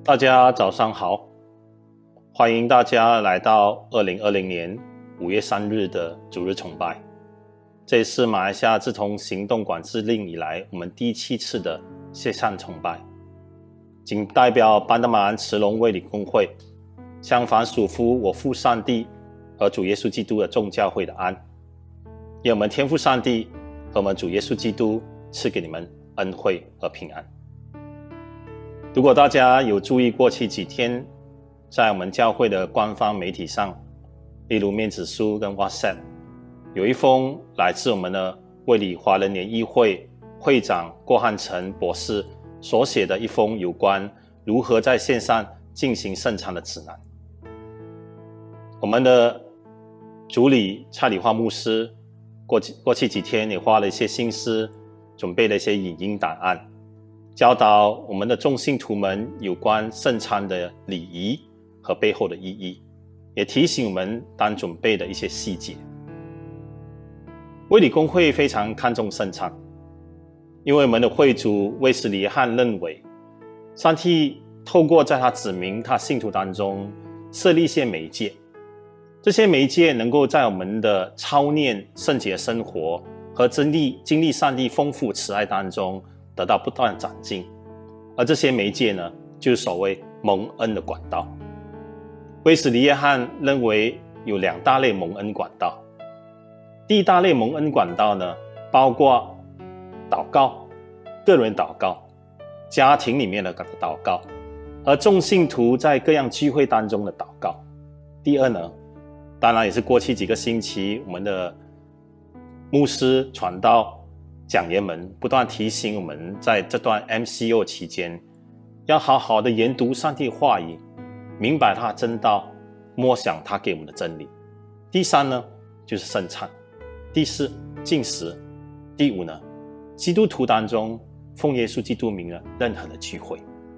大家早上好，欢迎大家来到2020年5月3日的主日崇拜。这是马来西亚自从行动管制令以来，我们第7次的线上崇拜。仅代表班德马兰慈龙卫理公会，向凡属乎我父上帝和主耶稣基督的众教会的安。愿我们天父上帝和我们主耶稣基督赐给你们恩惠和平安。如果大家有注意过去几天，在我们教会的官方媒体上，例如面子书跟 WhatsApp， 有一封来自我们的卫理华人联谊会会长郭汉成博士所写的一封有关如何在线上进行圣餐的指南。我们的主理蔡礼华牧师过去几天也花了一些心思，准备了一些影音档案，教导我们的众信徒们有关圣餐的礼仪和背后的意义，也提醒我们当准备的一些细节。卫理公会非常看重圣餐，因为我们的会主卫斯理约翰认为，上帝透过在他指明他信徒当中设立一些媒介，这些媒介能够在我们的操练圣洁生活和经历上帝丰富慈爱当中得到不断长进，而这些媒介呢，就是所谓蒙恩的管道。卫斯理约翰认为有2大类蒙恩管道。第一大类蒙恩管道呢，包括祷告、个人祷告、家庭里面的祷告，和众信徒在各样聚会当中的祷告。第二呢，当然也是过去几个星期我们的牧师传道讲员们不断提醒我们，在这段 MCO 期间要好好的研读上帝话语，明白他的真道，默想他给我们的真理。第三呢，就是圣餐。第4，禁食。第5呢，基督徒当中奉耶稣基督名的任何的聚会。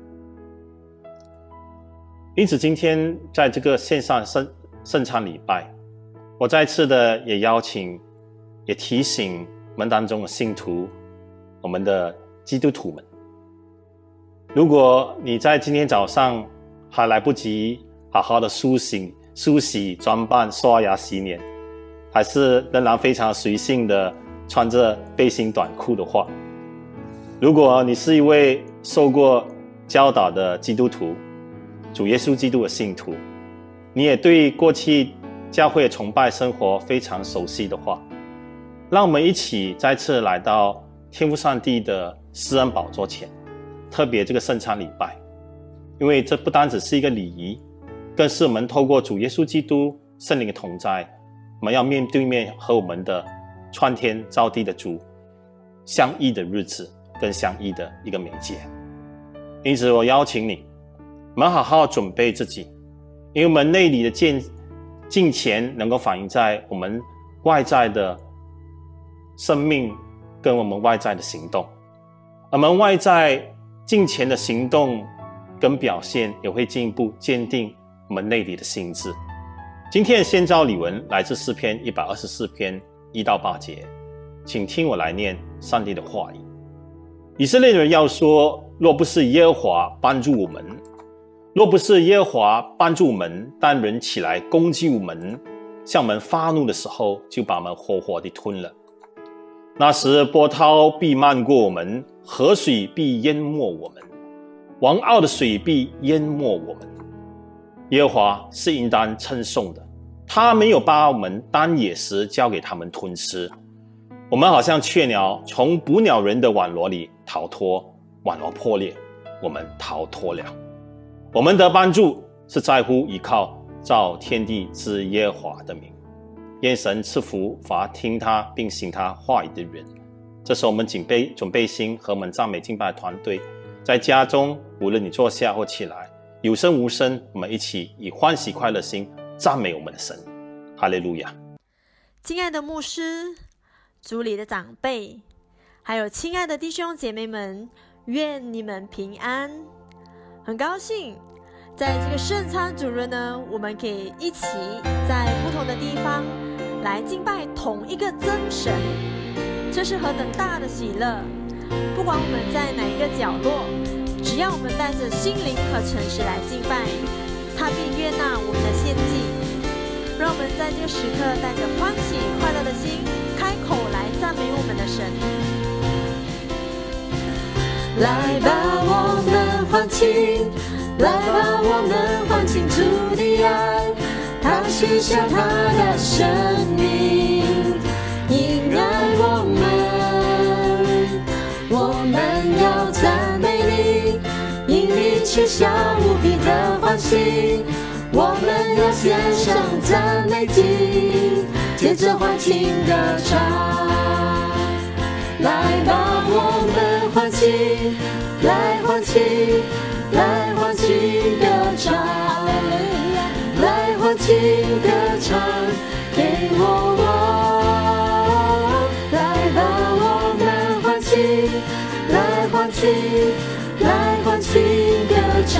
因此今天在这个线上圣餐礼拜，我再次的也邀请也提醒我们当中的信徒，我们的基督徒们，如果你在今天早上还来不及好好的梳洗装扮刷牙洗脸，还是仍然非常随性的穿着背心短裤的话，如果你是一位受过教导的基督徒，主耶稣基督的信徒，你也对过去教会的崇拜生活非常熟悉的话，让我们一起再次来到天父上帝的施恩宝座前，特别这个圣餐礼拜，因为这不单只是一个礼仪，更是我们透过主耶稣基督圣灵的同在，我们要面对面和我们的创天造地的主相遇的日子，跟相遇的一个媒介。因此我邀请你，我们好好准备自己，因为我们内里的敬虔能够反映在我们外在的生命跟我们外在的行动，我们外在敬虔的行动跟表现也会进一步坚定我们内里的心智。今天的宣召礼文来自诗篇124篇1到8节，请听我来念上帝的话语。以色列人要说，若不是耶和华帮助我们，若不是耶和华帮助我们，当人起来攻击我们，向我们发怒的时候，就把我们活活地吞了。那时波涛必漫过我们，河水必淹没我们，王傲的水必淹没我们。耶和华是应当称颂的，他没有把我们当野食交给他们吞吃。我们好像雀鸟从捕鸟人的网罗里逃脱，网罗破裂，我们逃脱了。我们的帮助是在乎依靠造天地之耶和华的名。愿神赐福凡听他并行他话语的人。这是我们准备心和我们赞美敬拜团队，在家中无论你坐下或起来，有声无声，我们一起以欢喜快乐心赞美我们的神。哈利路亚。 亲爱的牧师、主里的长辈，还有亲爱的弟兄姐妹们，愿你们平安。很高兴在这个圣餐主日呢，我们可以一起在不同的地方来敬拜同一个真神，这是何等大的喜乐！不管我们在哪一个角落， 只要我们带着心灵和诚实来敬拜，他必悦纳我们的献祭。让我们在这个时刻带着欢喜快乐的心，开口来赞美我们的神。 来吧，我们欢庆，来吧，我们欢庆主的爱，他赐下他的生命，引爱我们要赞美你，因你赐下无比的欢喜，我们要献上赞美祭，接着欢庆歌唱。来吧，我们欢庆，来欢庆，来欢庆歌唱，来欢庆歌唱，给我王。来吧，我们欢庆，来欢庆，来欢庆歌唱，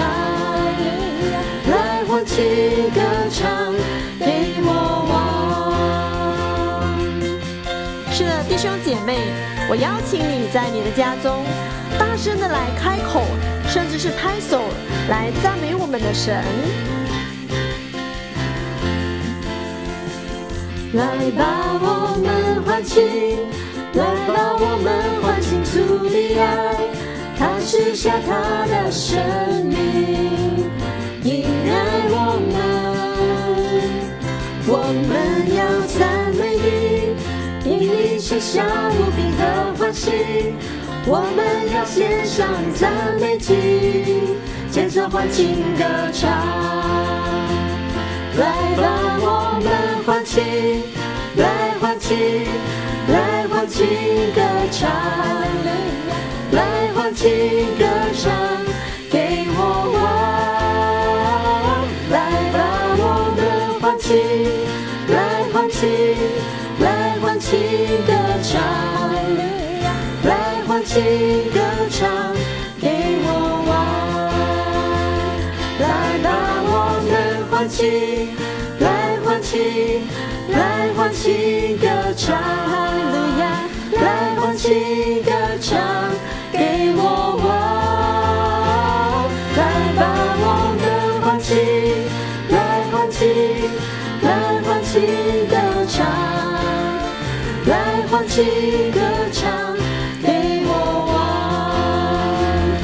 来欢庆歌唱，给我王。 是的，弟兄姐妹，我邀请你在你的家中大声的来开口，甚至是拍手来赞美我们的神。 来吧，我们欢庆，来吧，我们欢庆主的爱，他赐下他的生命，引爱我们要赞美你，因你赐下无比的欢喜，我们要献上赞美祭，接着欢庆歌唱。来吧，我们欢庆，来欢庆，来欢庆歌唱，来欢庆歌唱，给我王。来吧，我们欢庆，来欢庆，来欢庆歌唱，来欢庆歌唱，给我王。来吧，我们欢庆，来欢庆，来欢庆歌唱，来欢庆歌唱，给我王。来吧，我们欢庆，来欢庆，来欢庆歌唱，来欢庆歌唱，给我王。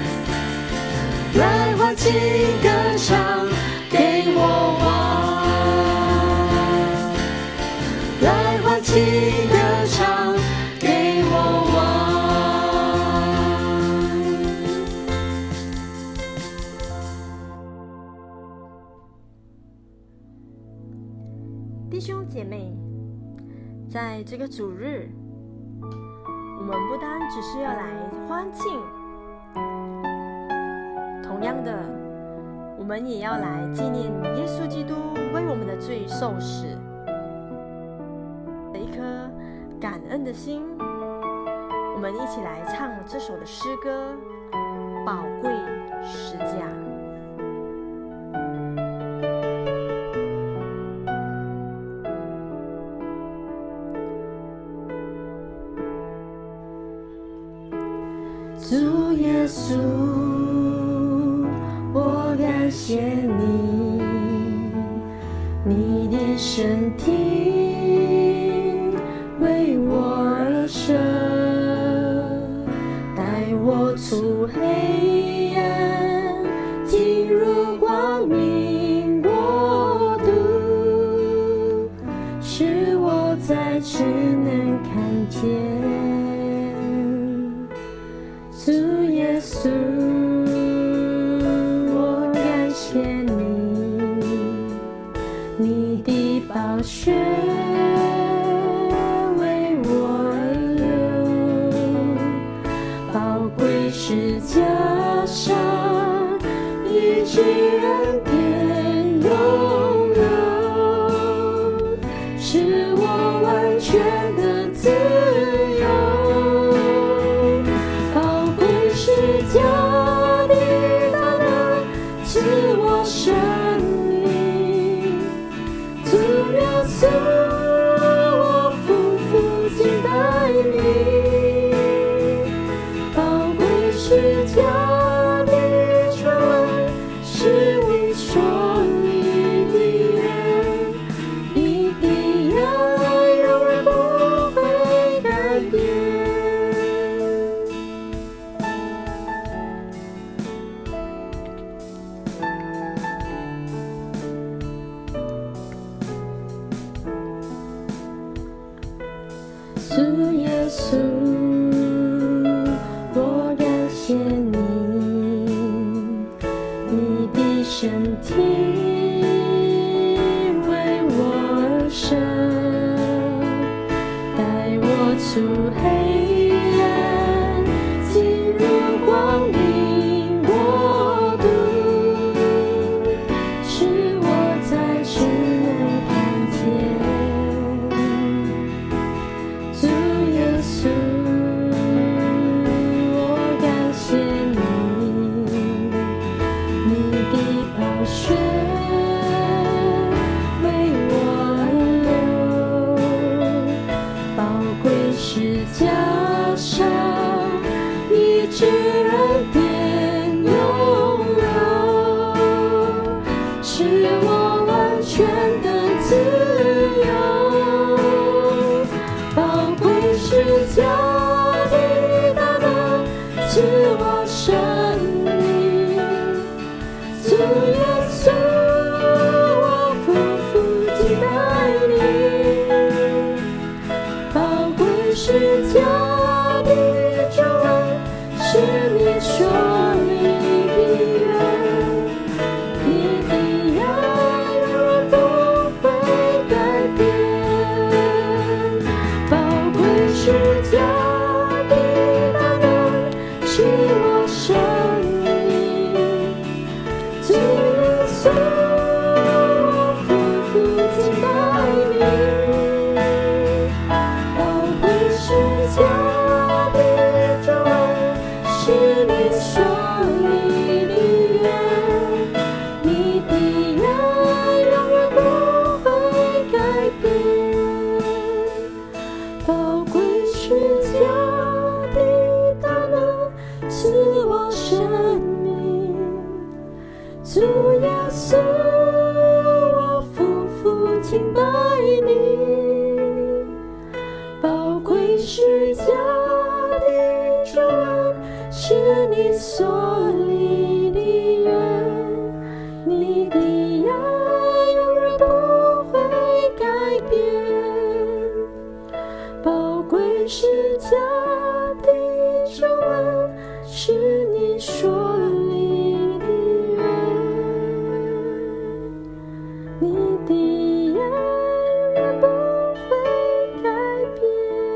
来欢庆歌唱，给我王。来欢庆歌唱，给我王。 弟兄姐妹，在这个主日，我们不单只是要来欢庆，同样的，我们也要来纪念耶稣基督为我们的罪受死的一颗感恩的心。我们一起来唱这首的诗歌《宝贵十架》。 主耶稣，我感谢你，你的身体为我而舍，带我出黑暗，进入光明国度，使我再次能看见。主耶稣，我感谢你，你的宝血为我而流，宝贵十架上医治恩典永留，使我完全的自由。十架的大能赐我生命，主耶稣，我夫妇敬拜你，宝贵十架主耶稣，我感谢你，你的身体为我而生，带我出黑暗，进入光明国度，使我再次能看见主耶稣，我感谢你，你的宝血为我流，宝贵是加上医治恩典永留，使我完全的自由，宝贵是加的大能赐我生命，主耶稣，我夫妇敬拜你，宝贵是加的救恩，是你说你的愿，你的爱永远不会改变，宝贵是加的大能赐我生命，主耶稣，我夫妇敬拜你，宝贵是加的救恩，是你说你的愿，你的爱永远不会改变，宝贵是加的大能赐我生命，主耶稣，我夫妇敬拜你，宝贵是加的救恩，是你所立的愿，你的爱永远不会改变，宝贵是加的救恩，是你所立的愿，你的爱永远不会改变。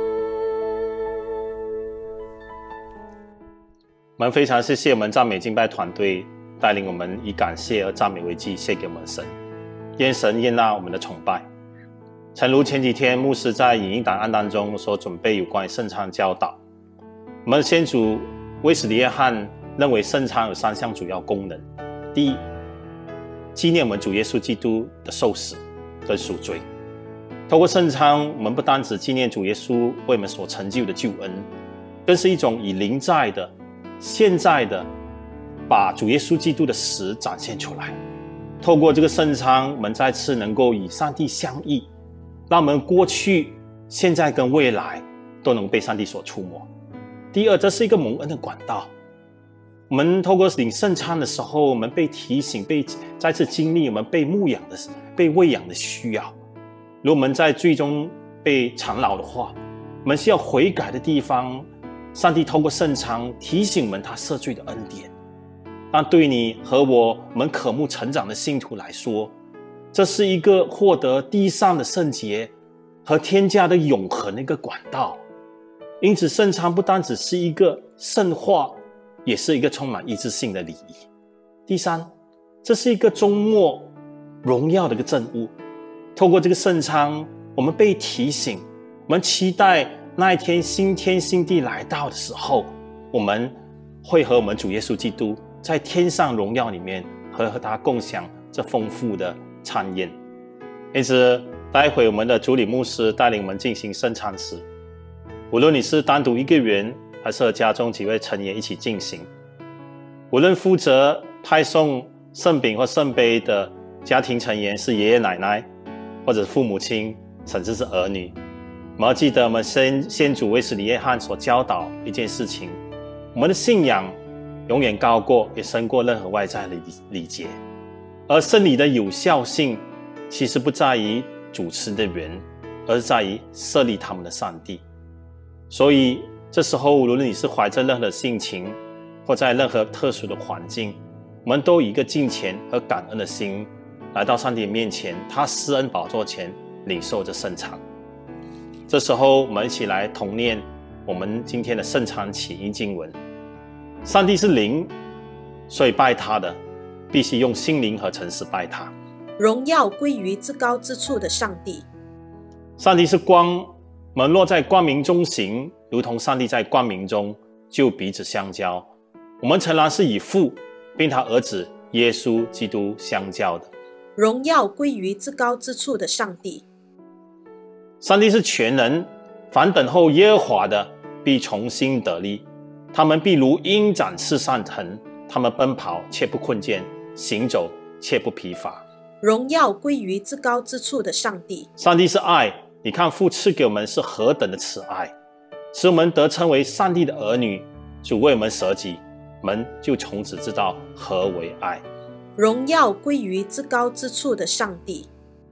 我们非常谢谢我们赞美敬拜团队带领我们以感谢而赞美为祭献给我们神，愿神悦纳我们的崇拜。诚如前几天牧师在影音档案当中所准备有关于圣餐教导，我们的先祖卫斯理约翰认为圣餐有3项主要功能。第一，纪念我们主耶稣基督的受死跟赎罪。透过圣餐，我们不单只纪念主耶稣为我们所成就的救恩，更是一种以临在的现在的把主耶稣基督的死展现出来。透过这个圣餐，我们再次能够与上帝相遇，让我们过去、现在跟未来都能被上帝所触摸。第二，这是一个蒙恩的管道。我们透过领圣餐的时候，我们被提醒、被再次经历我们被牧养的、被喂养的需要。如果我们在最终被缠绕的话，我们需要悔改的地方，上帝透过圣餐提醒我们他赦罪的恩典。但对你和我们渴慕成长的信徒来说，这是一个获得地上的圣洁和天家的永恒的一个管道。因此圣餐不单只是一个圣化，也是一个充满意志性的礼仪。第三，这是一个终末荣耀的一个证物。透过这个圣餐，我们被提醒，我们期待那一天新天新地来到的时候，我们会和我们主耶稣基督在天上荣耀里面和他共享这丰富的餐宴。因此待会我们的主理牧师带领我们进行圣餐时，无论你是单独一个人还是和家中几位成员一起进行，无论负责派送圣饼或圣杯的家庭成员是爷爷奶奶或者父母亲甚至是儿女，我们要记得我们先祖卫斯理约翰所教导一件事情，我们的信仰永远高过也胜过任何外在的礼节。而圣礼的有效性其实不在于主持的人，而是在于设立他们的上帝。 所以这时候无论你是怀着任何的心情，或在任何特殊的环境，我们都以一个敬虔和感恩的心来到上帝面前，他施恩宝座前领受这圣餐。这时候我们一起来同念我们今天的圣餐起因经文。上帝是灵，所以拜他的必须用心灵和诚实拜他。 荣耀归于至高之处的上帝。 上帝是光，我们若在光明中行，如同上帝在光明中，就彼此相交。我们诚然是以父并他儿子耶稣基督相交的。 荣耀归于至高之处的上帝。 上帝是全能，凡等候耶和华的必重新得力，他们必如鹰展翅上腾，他们奔跑却不困倦，行走却不疲乏。 荣耀归于至高之处的上帝。 上帝是爱，你看父赐给我们是何等的慈爱，使我们得称为上帝的儿女。主为我们舍己，我们就从此知道何为爱。 荣耀归于至高之处的上帝。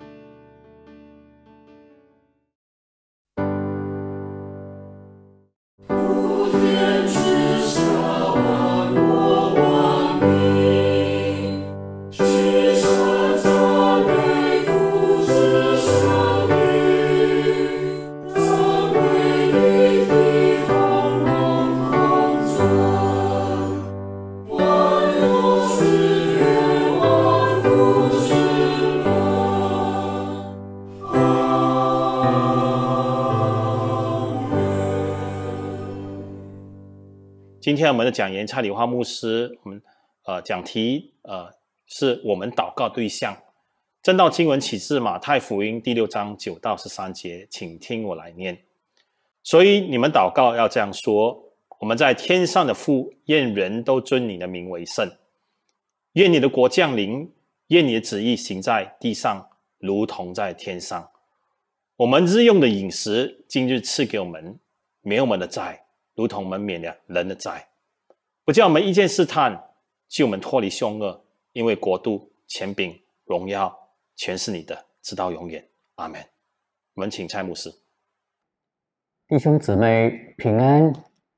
今天我们的讲员蔡礼华牧师，我们讲题是我们祷告对象。正道经文起自马太福音第6章9到13节，请听我来念。所以你们祷告要这样说：我们在天上的父，愿人都尊你的名为圣。愿你的国降临，愿你的旨意行在地上，如同在天上。我们日用的饮食，今日赐给我们，免我们的债，如同我们免了人的债，不叫我们遇见试探，救我们脱离凶恶，因为国度、权柄、荣耀全是你的，直到永远。阿们。我们请蔡牧师。 弟兄姊妹平安。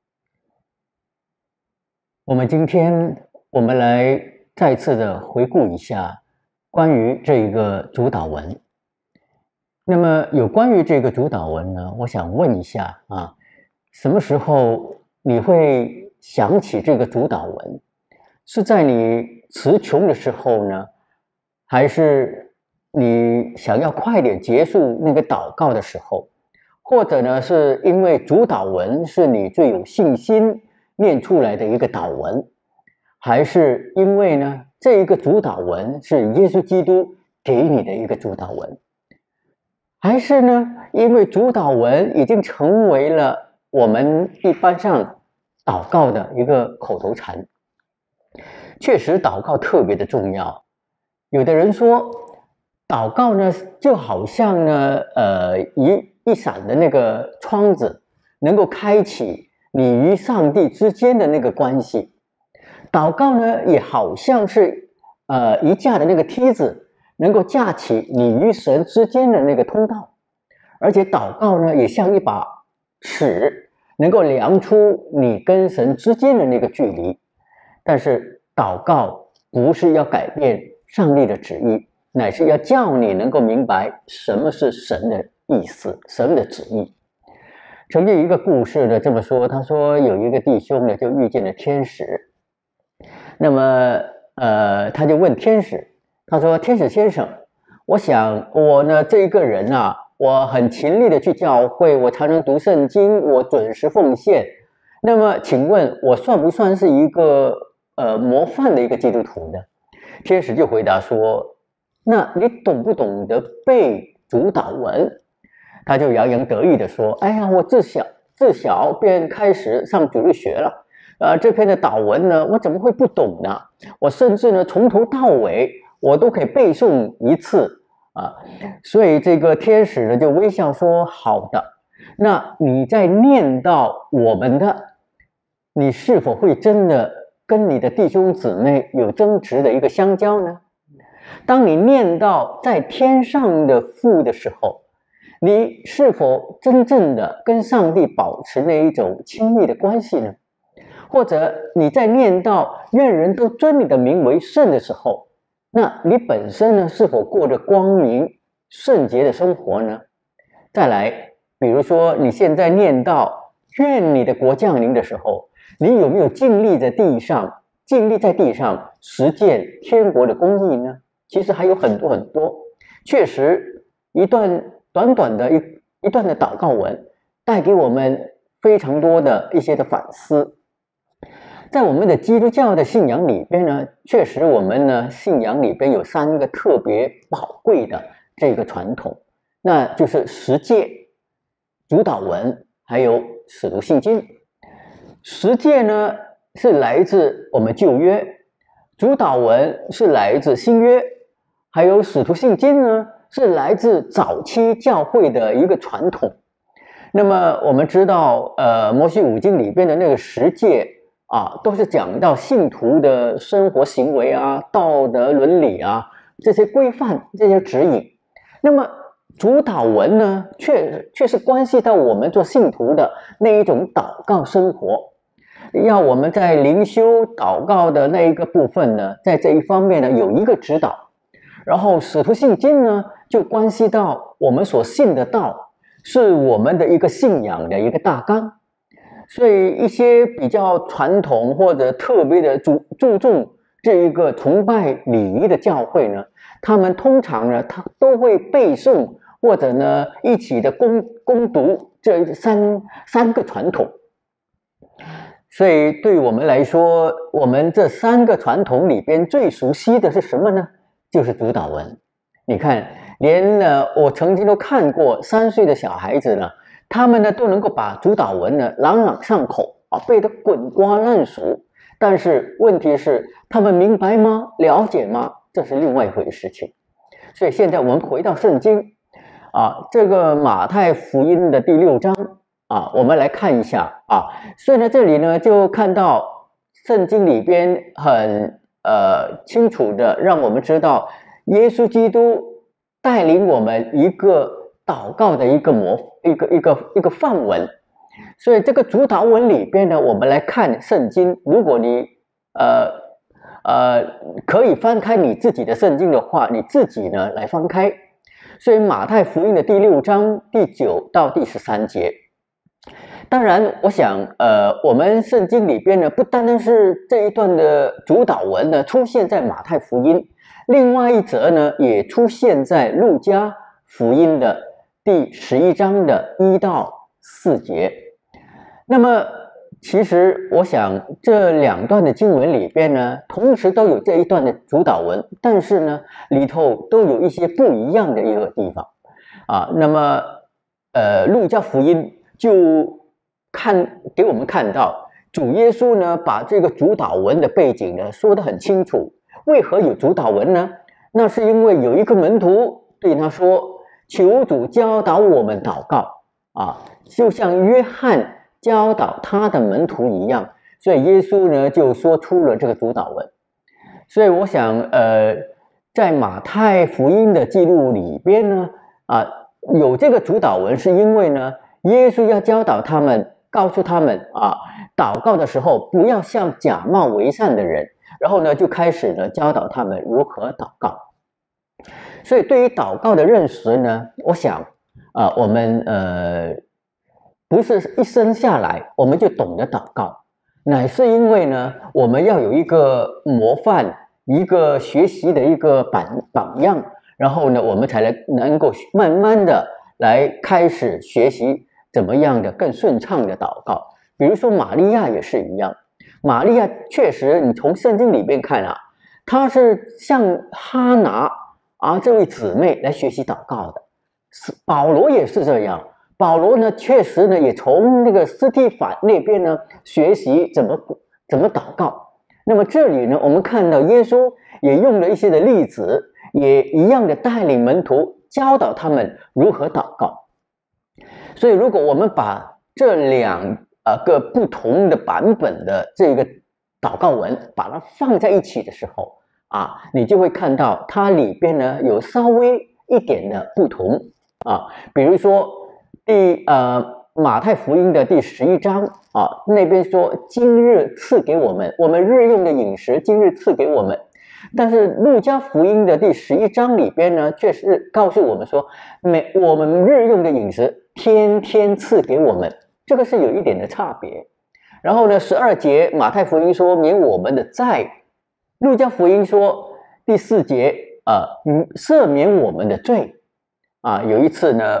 今天我们来再次的回顾一下关于这一个主祷文。那么有关于这个主祷文呢，我想问一下什么时候你会想起这个主祷文？是在你词穷的时候呢，还是你想要快点结束那个祷告的时候？或者呢，是因为主祷文是你最有信心念出来的一个祷文，还是因为呢，这一个主祷文是耶稣基督给你的一个主祷文？还是呢，因为主祷文已经成为了我们一般上祷告的一个口头禅？确实祷告特别的重要。有的人说祷告呢，就好像呢一扇的那个窗子，能够开启你与上帝之间的那个关系。祷告呢，也好像是一架的那个梯子，能够架起你与神之间的那个通道。而且祷告呢，也像一把尺，能够量出你跟神之间的那个距离。但是祷告不是要改变上帝的旨意，乃是要叫你能够明白什么是神的意思，神的旨意。曾经有一个故事呢这么说，他说有一个弟兄呢就遇见了天使。那么他就问天使，他说：天使先生，我想我呢这一个人我很勤力的去教会，我常常读圣经，我准时奉献。那么请问我算不算是一个模范的一个基督徒呢？天使就回答说：那你懂不懂得背主祷文？他就洋洋得意的说：哎呀，我自小便开始上主日学了，这篇的祷文呢，我怎么会不懂呢？我甚至呢从头到尾我都可以背诵一次所以这个天使呢就微笑说：好的，那你在念到我们的，你是否会真的跟你的弟兄姊妹有真实的一个相交呢？当你念到在天上的父的时候， 你是否真正的跟上帝保持那一种亲密的关系呢？或者你在念到愿人都尊你的名为圣的时候，那你本身呢是否过着光明圣洁的生活呢？再来，比如说你现在念到愿你的国降临的时候，你有没有尽力在地上实践天国的公义呢？其实还有很多。确实，一段短短的一段的祷告文，带给我们非常多的一些的反思。在我们的基督教的信仰里边呢，确实我们呢信仰里边有3个特别宝贵的这个传统，那就是十诫、主祷文，还有使徒信经。十诫呢是来自我们旧约，主祷文是来自新约，还有使徒信经呢是来自早期教会的一个传统。那么我们知道摩西五经里边的那个十诫都是讲到信徒的生活行为啊、道德伦理啊这些规范、这些指引。那么主祷文呢却是关系到我们做信徒的那一种祷告生活，要我们在灵修祷告的那一个部分呢，在这一方面呢有一个指导。然后使徒信经呢就关系到我们所信的道是我们的一个信仰的一个大纲。所以一些比较传统或者特别的注重这一个崇拜礼仪的教会呢，他们通常呢他都会背诵或者呢一起的攻读这三个传统。所以对我们来说，我们这3个传统里边最熟悉的是什么呢？就是主祷文。你看，连我曾经都看过3岁的小孩子呢，他们呢都能够把主祷文呢朗朗上口背得滚瓜烂熟。但是问题是，他们明白吗？了解吗？这是另外一回事情。所以现在我们回到圣经这个马太福音的第6章我们来看一下所以呢这里呢就看到圣经里边很清楚的让我们知道耶稣基督带领我们一个祷告的一个范文。所以这个主祷文里边呢，我们来看圣经，如果你可以翻开你自己的圣经的话，你自己呢来翻开。所以马太福音的第6章第9到第13节。当然我想我们圣经里边呢不单单是这一段的主祷文呢出现在马太福音，另外一则呢也出现在路加福音的第11章的1到4节。那么其实我想这2段的经文里边呢同时都有这一段的主祷文，但是呢里头都有一些不一样的一个地方那么路加福音就给我们看到主耶稣呢把这个主祷文的背景呢说得很清楚。为何有主祷文呢？那是因为有一个门徒对他说，求主教导我们祷告就像约翰教导他的门徒一样。所以耶稣呢就说出了这个主祷文。所以我想在马太福音的记录里边呢有这个主祷文，是因为呢耶稣要教导他们，告诉他们祷告的时候不要像假冒为善的人，然后呢就开始呢教导他们如何祷告。所以对于祷告的认识呢，我想我们不是一生下来我们就懂得祷告，乃是因为呢我们要有一个模范，一个学习的一个榜样，然后呢我们才能够慢慢的来开始学习怎么样的更顺畅的祷告。比如说玛利亚也是一样，玛利亚确实你从圣经里面看她是向哈拿这位姊妹来学习祷告的。保罗也是这样，保罗呢确实呢也从那个斯提反那边呢学习怎么祷告。那么这里呢我们看到耶稣也用了一些的例子，也一样的带领门徒教导他们如何祷告。所以如果我们把这2个不同的版本的这个祷告文把它放在一起的时候你就会看到它里边呢有稍微一点的不同。 比如说马太福音的第11章啊，那边说今日赐给我们日用的饮食，今日赐给我们。但是路加福音的第11章里边呢，却是告诉我们说，我们日用的饮食天天赐给我们，这个是有一点的差别。然后呢，12节马太福音说免我们的债，路加福音说第4节赦免我们的罪啊。有一次呢，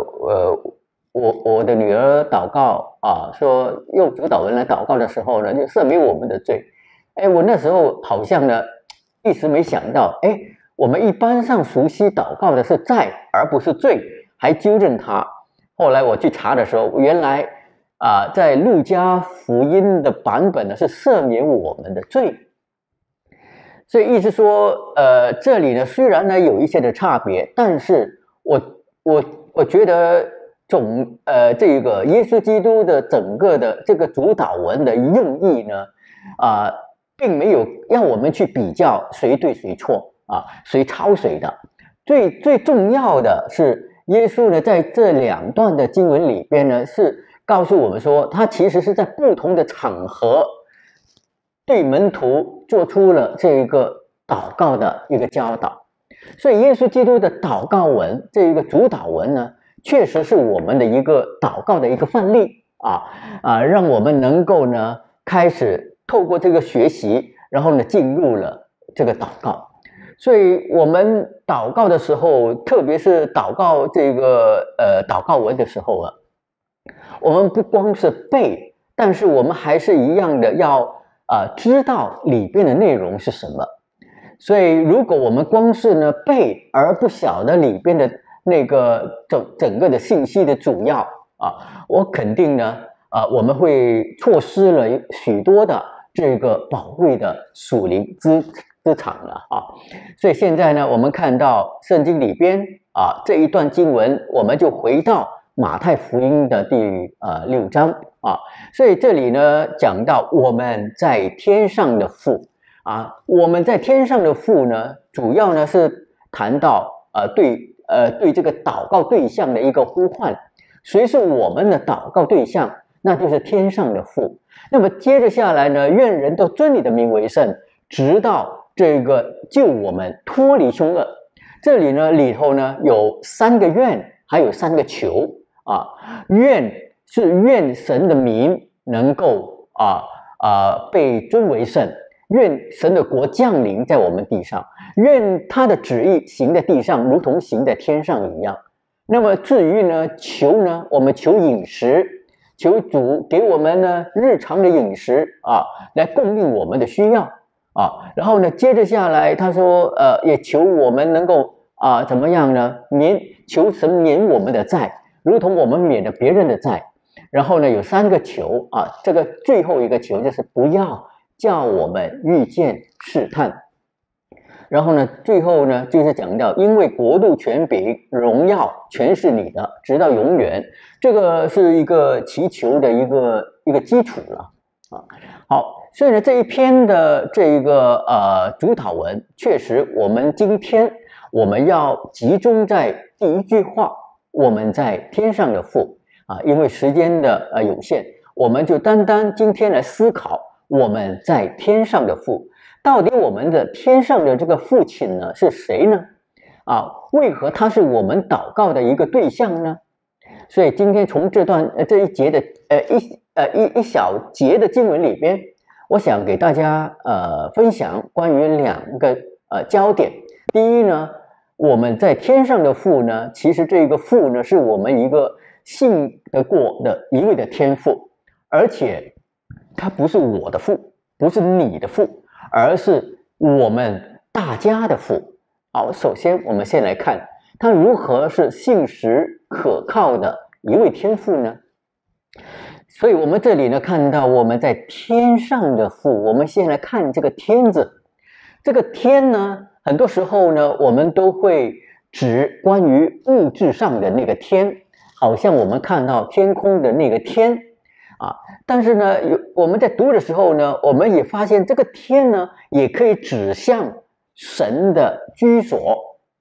我的女儿祷告说用主祷文来祷告的时候呢，就赦免我们的罪。我那时候好像呢一时没想到，我们一般上熟悉祷告的是债而不是罪，还纠正他。后来我去查的时候，原来在路加福音的版本呢是赦免我们的罪。所以意思说这里呢虽然呢有一些的差别，但是我觉得这个耶稣基督的整个的这个主祷文的用意呢并没有让我们去比较谁对谁错谁抄谁的。最重要的是耶稣呢在这2段的经文里边呢是告诉我们说，他其实是在不同的场合对门徒做出了这个祷告的一个教导。所以耶稣基督的祷告文，这一个主祷文呢，确实是我们的一个祷告的一个范例让我们能够呢开始透过这个学习，然后呢进入了这个祷告。所以我们祷告的时候，特别是祷告这个祷告文的时候我们不光是背，但是我们还是一样的要知道里边的内容是什么。所以如果我们光是呢背而不晓得里边的那个整个的信息的主要我肯定呢我们会错失了许多的这个宝贵的属灵资产了所以现在呢我们看到圣经里边这一段经文，我们就回到马太福音的第6章所以这里呢讲到我们在天上的父我们在天上的父呢，主要呢是谈到对这个祷告对象的一个呼唤。谁是我们的祷告对象？那就是天上的父。那么接着下来呢，愿人都尊你的名为圣，直到这个救我们脱离凶恶。这里呢里头呢有3个愿，还有3个求愿是愿神的名能够被尊为圣，愿神的国降临在我们地上，愿他的旨意行在地上如同行在天上一样。那么至于呢求呢，我们求饮食，求主给我们呢日常的饮食来供应我们的需要然后呢接着下来他说也求我们能够怎么样呢，求神免我们的债，如同我们免了别人的债。然后呢有3个求这个最后一个求就是不要叫我们遇见试探。然后呢最后呢就是讲到因为国度权柄荣耀全是你的直到永远，这个是一个祈求的一个基础了好，所以呢这一篇的这一个主祷文，确实我们今天我们要集中在第1句话，我们在天上的父因为时间的有限，我们就单单今天来思考我们在天上的父。到底我们的天上的这个父亲呢是谁呢为何他是我们祷告的一个对象呢？所以今天从这一节的一小节的经文里边，我想给大家分享关于2个焦点。第一呢，我们在天上的父呢，其实这个父呢是我们一个信得过的一位的天父，而且他不是我的父，不是你的父，而是我们大家的父。好，首先我们先来看他如何是信实可靠的一位天父呢？所以我们这里呢看到我们在天上的父，我们先来看这个天字。这个天呢，很多时候呢我们都会指关于物质上的那个天，好像我们看到天空的那个天但是呢我们在读的时候呢，我们也发现这个天呢也可以指向神的居所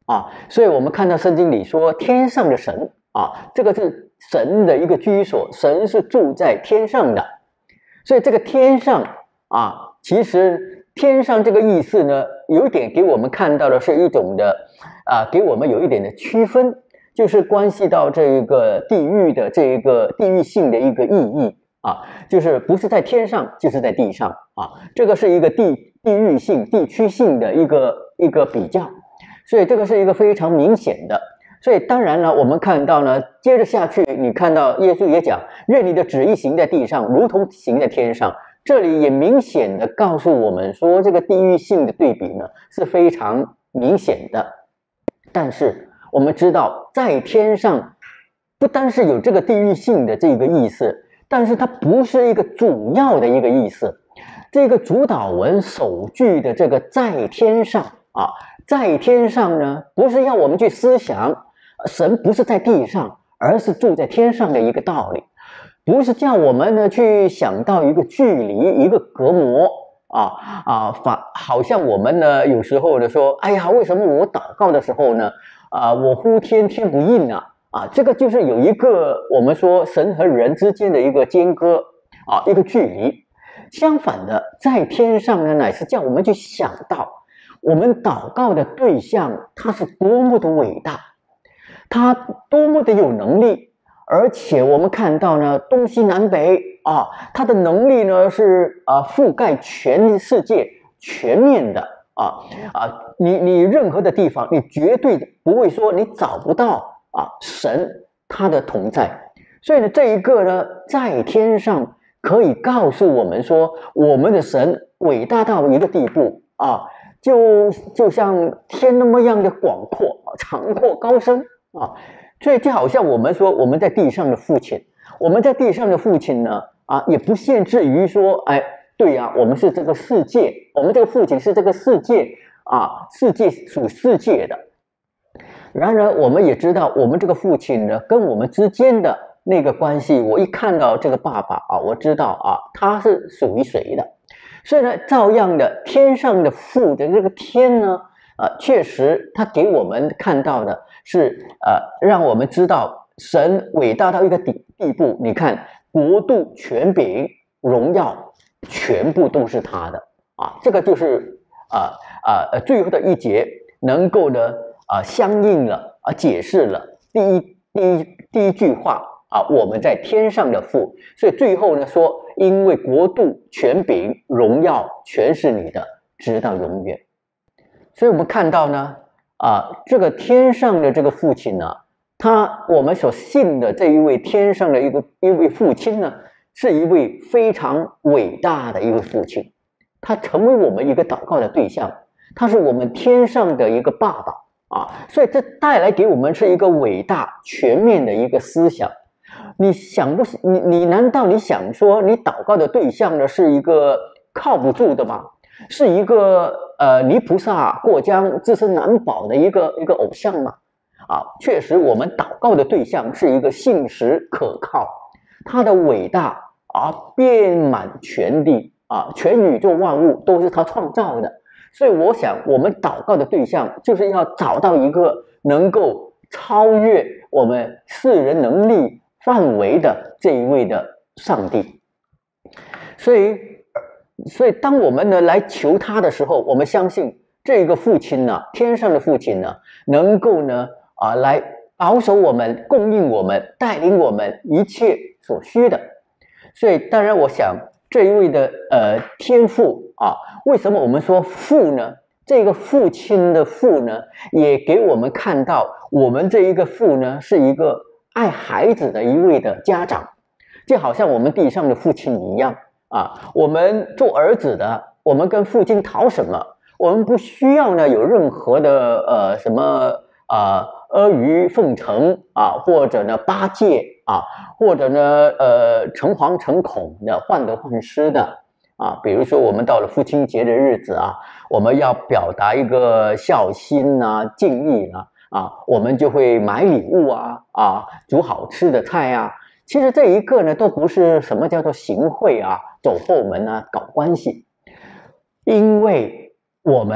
啊。所以我们看到圣经里说天上的神啊，这个是神的一个居所，神是住在天上的。所以这个天上啊，其实天上这个意思呢，有一点给我们看到的是一种的给我们有一点的区分，就是关系到这个地域的这个地域性的一个意义啊，就是不是在天上就是在地上啊，这个是一个地域性地区性的一个比较，所以这个是一个非常明显的。所以当然了，我们看到呢，接着下去你看到耶稣也讲，愿你的旨意行在地上如同行在天上，这里也明显的告诉我们说，这个地域性的对比呢是非常明显的。但是我们知道在天上不单是有这个地域性的这个意思，但是它不是一个主要的一个意思。这个主导文首句的这个在天上啊，在天上呢，不是要我们去思想神不是在地上，而是住在天上的一个道理，不是叫我们呢去想到一个距离一个隔膜好像我们呢有时候呢说，哎呀，为什么我祷告的时候呢我呼天天不应这个就是有一个我们说神和人之间的一个间隔一个距离。相反的，在天上呢，乃是叫我们去想到我们祷告的对象他是多么的伟大，他多么的有能力，而且我们看到呢，东西南北他的能力呢是覆盖全世界全面的你任何的地方你绝对不会说你找不到神他的同在。所以呢，这一个呢在天上可以告诉我们说，我们的神伟大到一个地步就像天那么样的广阔长阔高深所以就好像我们说我们在地上的父亲，我们在地上的父亲呢也不限制于说对呀，我们是这个世界，我们这个父亲是这个世界世界属世界的。然而我们也知道我们这个父亲呢跟我们之间的那个关系，我一看到这个爸爸我知道他是属于谁的。所以呢，照样的天上的父的这个天呢确实他给我们看到的是让我们知道神伟大到一个地步。你看国度权柄荣耀全部都是他的这个就是最后的一节能够呢相应了解释了第一句话我们在天上的父。所以最后呢说，因为国度权柄荣耀全是你的，直到永远。所以我们看到呢这个天上的这个父亲呢，我们所信的这一位天上的一位父亲呢，是一位非常伟大的一位父亲，他成为我们一个祷告的对象，他是我们天上的一个爸爸所以这带来给我们是一个伟大全面的一个思想。你难道你想说你祷告的对象呢是一个靠不住的吗？是一个泥菩萨过江自身难保的一个偶像吗？确实我们祷告的对象是一个信实可靠，他的伟大遍满全地全宇宙万物都是他创造的。所以我想我们祷告的对象就是要找到一个能够超越我们世人能力范围的这一位的上帝。所以当我们呢来求他的时候，我们相信这个父亲呢，天上的父亲呢，能够呢来保守我们，供应我们，带领我们一切所需的。所以当然我想这一位的天父为什么我们说父呢？这个父亲的父呢，也给我们看到我们这一个父呢是一个爱孩子的一位的家长，就好像我们地上的父亲一样我们做儿子的，我们跟父亲讨什么？我们不需要呢有任何的什么阿谀奉承或者呢巴结或者呢诚惶诚恐的患得患失的比如说我们到了父亲节的日子我们要表达一个孝心敬意我们就会买礼物煮好吃的菜其实这一个呢都不是什么叫做行贿走后门搞关系，因为我们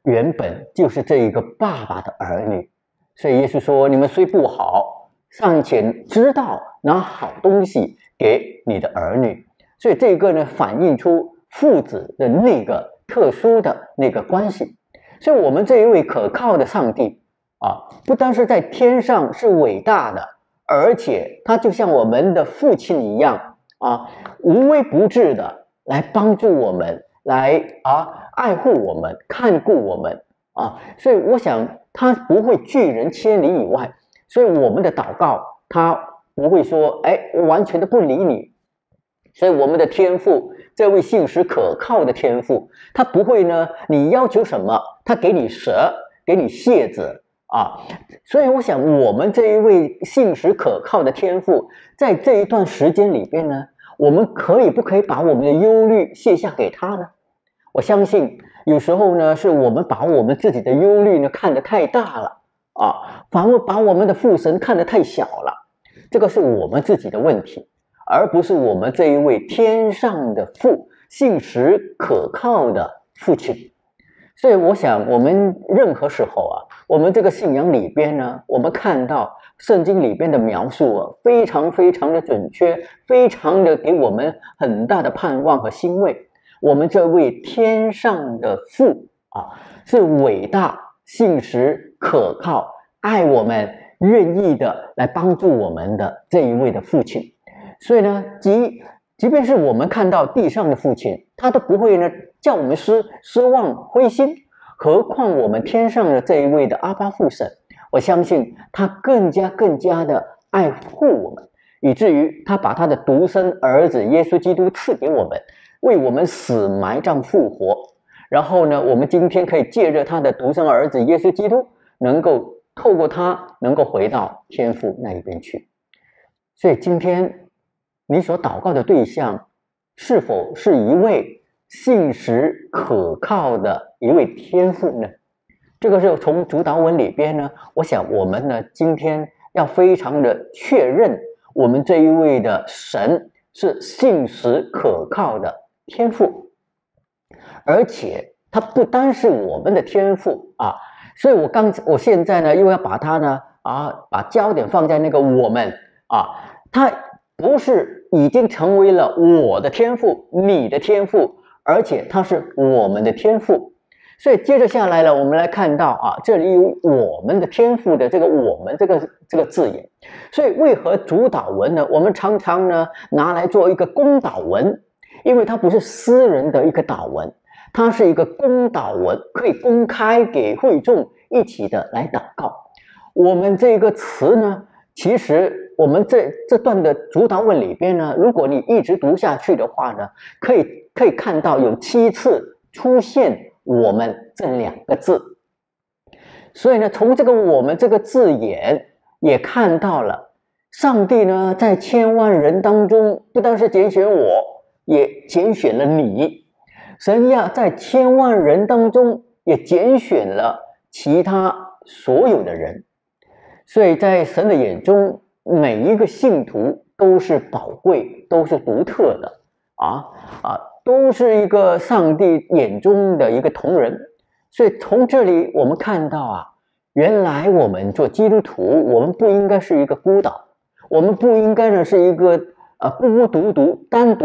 原本就是这一个爸爸的儿女，所以耶稣说：你们虽不好，尚且知道拿好东西给你的儿女。所以这个呢，反映出父子的那个特殊的那个关系。所以我们这一位可靠的上帝啊，不单是在天上是伟大的，而且他就像我们的父亲一样啊，无微不至的来帮助我们，来爱护我们，看顾我们啊。所以我想他不会拒人千里以外，所以我们的祷告他不会说我完全的不理你。所以我们的天父，这位信实可靠的天父，他不会呢，你要求什么他给你蛇，给你蝎子啊。所以我想我们这一位信实可靠的天父，在这一段时间里边呢，我们不可以把我们的忧虑卸下给他呢？我相信有时候呢，是我们把我们自己的忧虑呢看得太大了啊，反而把我们的父神看得太小了。这个是我们自己的问题，而不是我们这一位天上的父，信实可靠的父亲。所以我想我们任何时候我们这个信仰里边呢，我们看到圣经里边的描述非常非常的准确，非常的给我们很大的盼望和欣慰。我们这位天上的父是伟大、信实、可靠、爱我们、愿意的来帮助我们的这一位的父亲。所以呢，即便是我们看到地上的父亲，他都不会呢叫我们失望灰心，何况我们天上的这一位的阿爸父神，我相信他更加的爱护我们，以至于他把他的独生儿子耶稣基督赐给我们，为我们死埋葬复活。然后呢，我们今天可以借着他的独生儿子耶稣基督，能够透过他能够回到天父那一边去。所以今天你所祷告的对象是否是一位信实可靠的一位天父呢？这个是从主祷文里边呢，我想我们呢今天要非常的确认，我们这一位的神是信实可靠的天父，而且他不单是我们的天父所以我现在呢又要把他呢把焦点放在那个我们他不是已经成为了我的天父，你的天父，而且他是我们的天父。所以接着下来了，我们来看到这里有我们的天父的这个我们这个字眼。所以为何主祷文呢，我们常常呢拿来做一个公祷文，因为它不是私人的一个祷文，它是一个公祷文，可以公开给会众一起的来祷告。我们这个词呢，其实我们这段的主祷文里边呢，如果你一直读下去的话呢，可以看到有7次出现我们这2个字。所以呢，从这个我们这个字眼也看到了上帝呢在千万人当中，不单是拣选我，也拣选了你。神呀在千万人当中也拣选了其他所有的人。所以在神的眼中，每一个信徒都是宝贵，都是独特的都是一个上帝眼中的一个同人。所以从这里我们看到原来我们做基督徒，我们不应该是一个孤岛，我们不应该呢是一个孤独单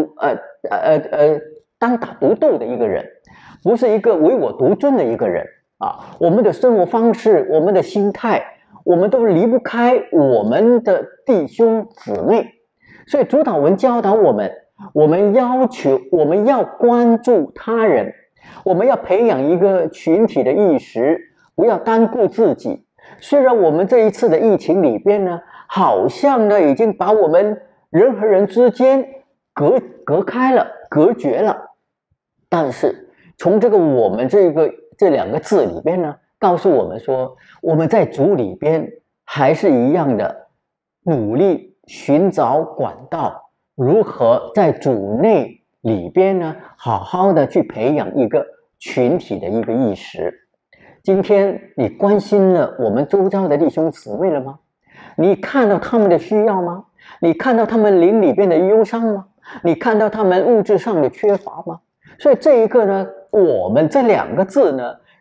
打独斗的一个人，不是一个唯我独尊的一个人我们的生活方式，我们的心态，我们都离不开我们的弟兄姊妹。所以主祷文教导我们，我们要关注他人，我们要培养一个群体的意识，不要单顾自己。虽然我们这一次的疫情里边呢，好像呢已经把我们人和人之间隔开了，隔绝了，但是从这个我们这2个字里边呢，告诉我们说，我们在主里边还是一样的努力寻找管道，如何在主内里边呢好好的去培养一个群体的一个意识。今天你关心了我们周遭的弟兄姊妹了吗？你看到他们的需要吗？你看到他们灵里边的忧伤吗？你看到他们物质上的缺乏吗？所以这一个呢，我们这2个字呢，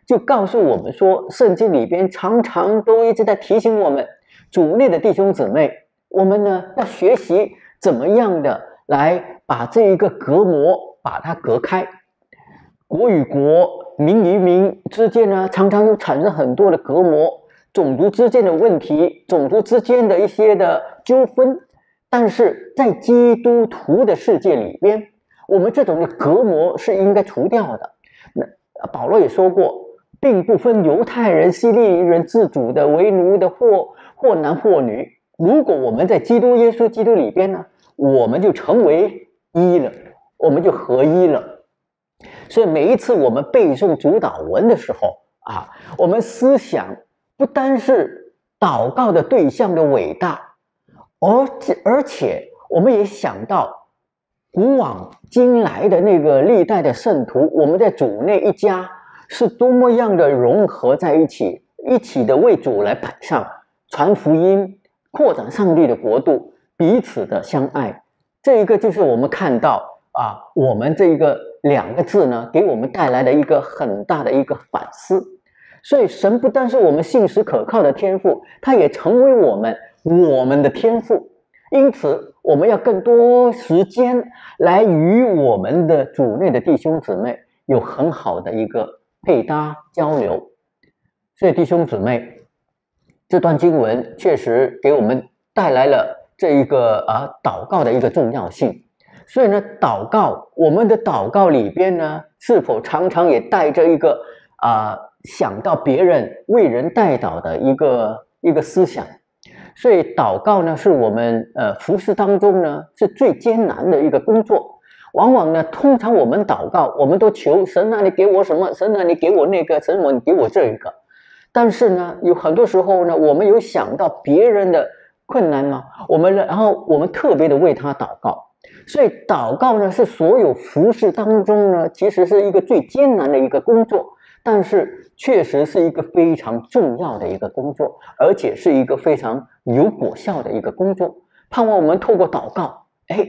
就告诉我们说，圣经里边常常都一直在提醒我们，主内的弟兄姊妹，我们呢要学习怎么样的来把这一个隔膜把它隔开。国与国、民与民之间呢，常常又产生很多的隔膜，种族之间的问题，种族之间的一些的纠纷。但是在基督徒的世界里边，我们这种的隔膜是应该除掉的。那保罗也说过，并不分犹太人、希利尼人、自主的、为奴的，或男或女。如果我们在基督耶稣基督里边呢，我们就成为一了，我们就合一了。所以每一次我们背诵主祷文的时候啊，我们思想不单是祷告的对象的伟大，而且我们也想到古往今来的那个历代的圣徒，我们在主内一家是多么样的融合在一起，一起的为主来摆上，传福音，扩展上帝的国度，彼此的相爱。这一个就是我们看到我们这一个2个字呢，给我们带来的一个很大的一个反思。所以神不单是我们信实可靠的天父，他也成为我们的天父。因此我们要更多时间来与我们的主内的弟兄姊妹有很好的一个配搭交流。所以弟兄姊妹，这段经文确实给我们带来了这一个祷告的一个重要性。所以呢，我们的祷告里边呢，是否常常也带着一个想到别人为人代祷的一个思想。所以祷告呢，是我们服事当中呢是最艰难的一个工作。往往呢，通常我们祷告，我们都求神啊，你给我什么？神啊，你给我那个，神啊，你给我这个。但是呢，有很多时候呢，我们有想到别人的困难吗？然后我们特别的为他祷告。所以祷告呢，是所有服事当中呢，其实是一个最艰难的一个工作，但是确实是一个非常重要的一个工作，而且是一个非常有果效的一个工作。盼望我们透过祷告，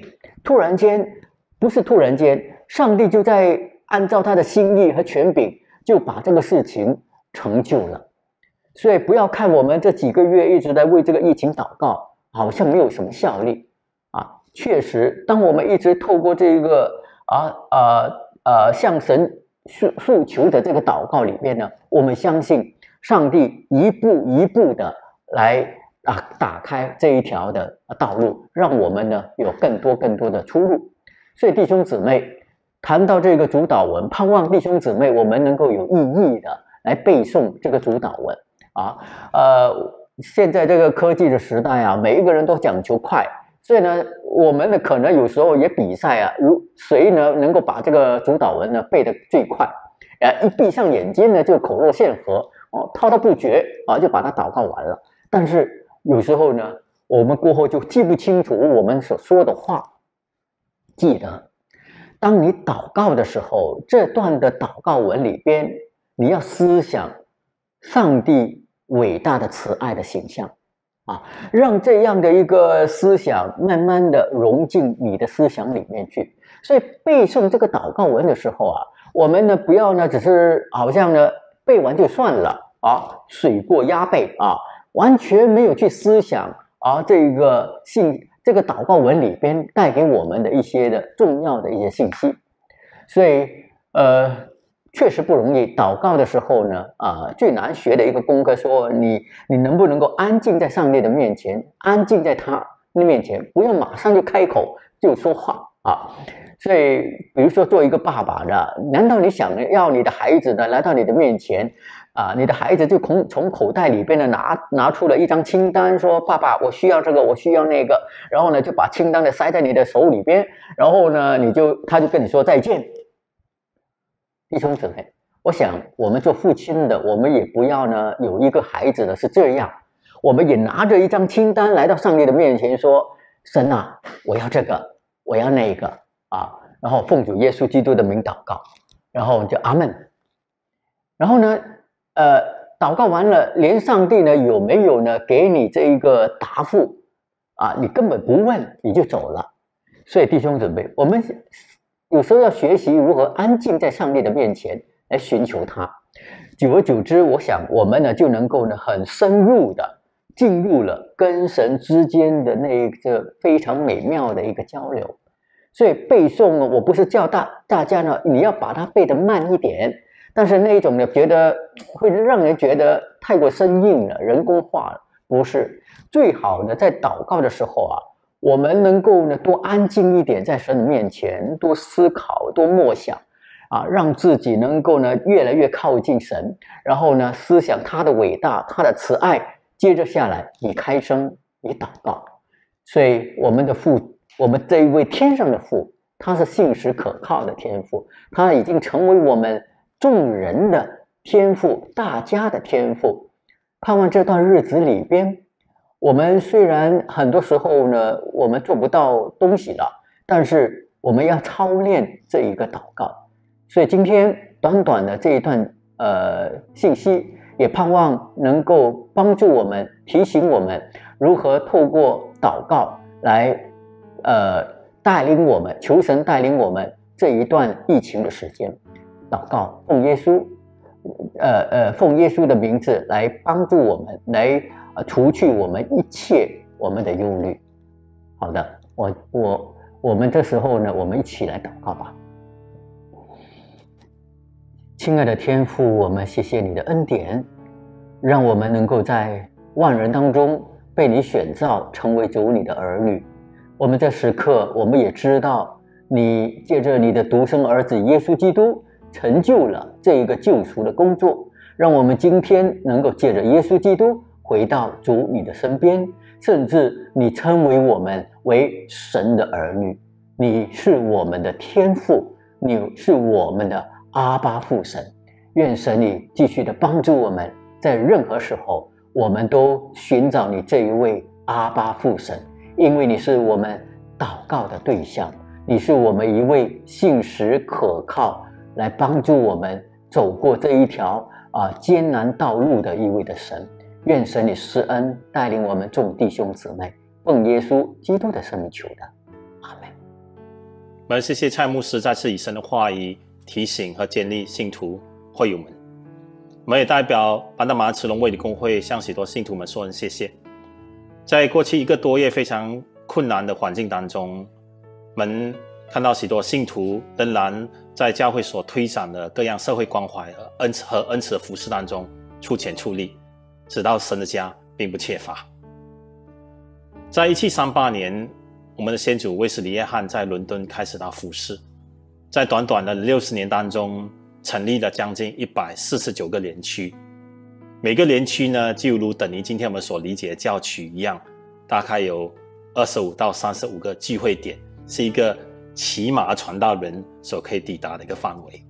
不是突然间，上帝就在按照他的心意和权柄，就把这个事情成就了。所以不要看我们这几个月一直在为这个疫情祷告，好像没有什么效力确实，当我们一直透过这个向神诉求的这个祷告里面呢，我们相信上帝一步一步的来打开这一条的道路，让我们呢有更多的出路。所以弟兄姊妹，谈到这个主祷文，盼望弟兄姊妹我们能够有意义的来背诵这个主祷文现在这个科技的时代每一个人都讲求快。所以呢，我们呢可能有时候也比赛谁呢能够把这个主祷文呢背得最快，一闭上眼睛呢就口若悬河滔滔不绝就把它祷告完了。但是有时候呢，我们过后就记不清楚我们所说的话。记得，当你祷告的时候，这段的祷告文里边，你要思想上帝伟大的慈爱的形象。让这样的一个思想慢慢的融进你的思想里面去。所以背诵这个祷告文的时候我们呢不要呢只是好像呢背完就算了水过鸭背完全没有去思想这个祷告文里边带给我们的一些的重要的一些信息。所以确实不容易。祷告的时候呢最难学的一个功课，说你能不能够安静在上帝的面前，安静在他的面前，不要马上就开口就说话所以比如说做一个爸爸的，难道你想要你的孩子呢来到你的面前你的孩子就从口袋里边呢拿出了一张清单，说爸爸我需要这个，我需要那个，然后呢就把清单呢塞在你的手里边，然后呢他就跟你说再见。弟兄姊妹，我想我们做父亲的，我们也不要呢有一个孩子呢是这样，我们也拿着一张清单来到上帝的面前说，神啊，我要这个，我要那个然后奉主耶稣基督的名祷告，然后就阿们。然后呢祷告完了，连上帝呢有没有呢给你这一个答复你根本不问你就走了。所以弟兄姊妹，我们有时候要学习如何安静在上帝的面前来寻求他。 久而久之，我想我们呢就能够呢很深入的进入了跟神之间的那一个非常美妙的一个交流。所以背诵呢，我不是叫大家呢你要把它背得慢一点，但是那一种呢觉得会让人觉得太过生硬了，人工化了。不是，最好呢在祷告的时候啊，我们能够呢多安静一点，在神的面前多思考，多默想啊，让自己能够呢越来越靠近神，然后呢思想他的伟大，他的慈爱，接着下来以开声以祷告。所以我们的父，我们这一位天上的父，他是信实可靠的天父，他已经成为我们众人的天父，大家的天父。盼望这段日子里边，我们虽然很多时候呢我们做不到东西了，但是我们要操练这一个祷告。所以今天短短的这一段信息，也盼望能够帮助我们，提醒我们如何透过祷告来带领我们，求神带领我们这一段疫情的时间。祷告奉耶稣的名字来帮助我们，来除去我们一切我们的忧虑。好的，我们这时候呢，我们一起来祷告吧。亲爱的天父，我们谢谢你的恩典，让我们能够在万人当中被你选召，成为主你的儿女。我们这时刻，我们也知道你借着你的独生儿子耶稣基督成就了这一个救赎的工作，让我们今天能够借着耶稣基督回到主你的身边，甚至你称为我们为神的儿女，你是我们的天父，你是我们的阿爸父神。愿神你继续的帮助我们，在任何时候我们都寻找你这一位阿爸父神，因为你是我们祷告的对象，你是我们一位信实可靠来帮助我们走过这一条艰难道路的一位的神。愿神你施恩带领我们众弟兄姊妹，奉耶稣基督的圣名求的，阿们。 我们谢谢蔡牧师再次以神的话语提醒和建立信徒会友们。我们也代表班达马慈龙卫理公会向许多信徒们说声谢谢。在过去1个多月非常困难的环境当中，我们看到许多信徒仍然在教会所推展的各样社会关怀和恩慈的服事当中出钱出力，直到神的家并不缺乏。在1738年，我们的先祖威斯里约翰在伦敦开始他服事，在短短的60年当中成立了将近149个联区，每个联区呢就如等于今天我们所理解的教区一样，大概有25到35个聚会点，是一个骑马传道人所可以抵达的一个范围。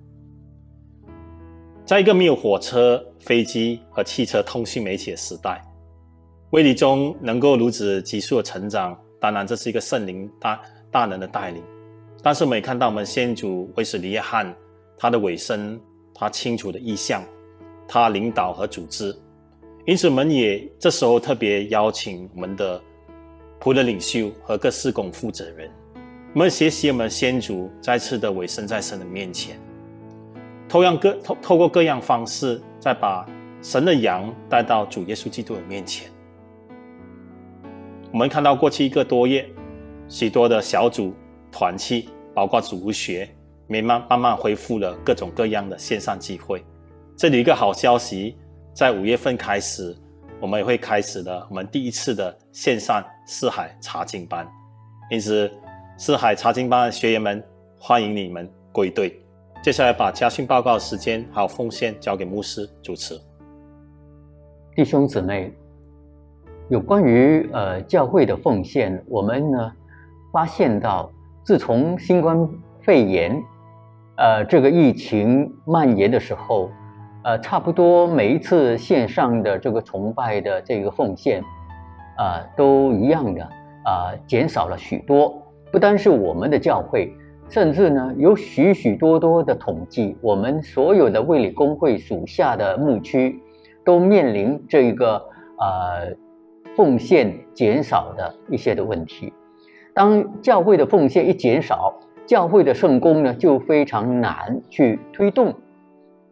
在一个没有火车、飞机和汽车通讯媒体的时代，卫理中能够如此急速的成长，当然这是一个圣灵大能的带领。但是我们也看到我们先祖威斯里约翰他的尾声，他清楚的意向，他领导和组织。因此我们也这时候特别邀请我们的仆人领袖和各事工负责人，我们学习我们先祖再次的委身在神的面前，透过各样方式，再把神的羊带到主耶稣基督的面前。我们看到过去1个多月，许多的小组团契，包括主日学，慢慢恢复了各种各样的线上聚会。这里一个好消息，在5月份开始，我们也会开始了我们第一次的线上四海查经班。因此四海查经班的学员们，欢迎你们归队。接下来把家训报告的时间还有奉献交给牧师主持。 弟兄姊妹，有关于教会的奉献，我们呢发现到，自从新冠肺炎这个疫情蔓延的时候，差不多每一次线上的这个崇拜的这个奉献都一样的减少了许多。不单是我们的教会，甚至呢有许多的统计，我们所有的卫理公会属下的牧区都面临这个奉献减少的一些的问题。当教会的奉献一减少，教会的圣工呢就非常难去推动。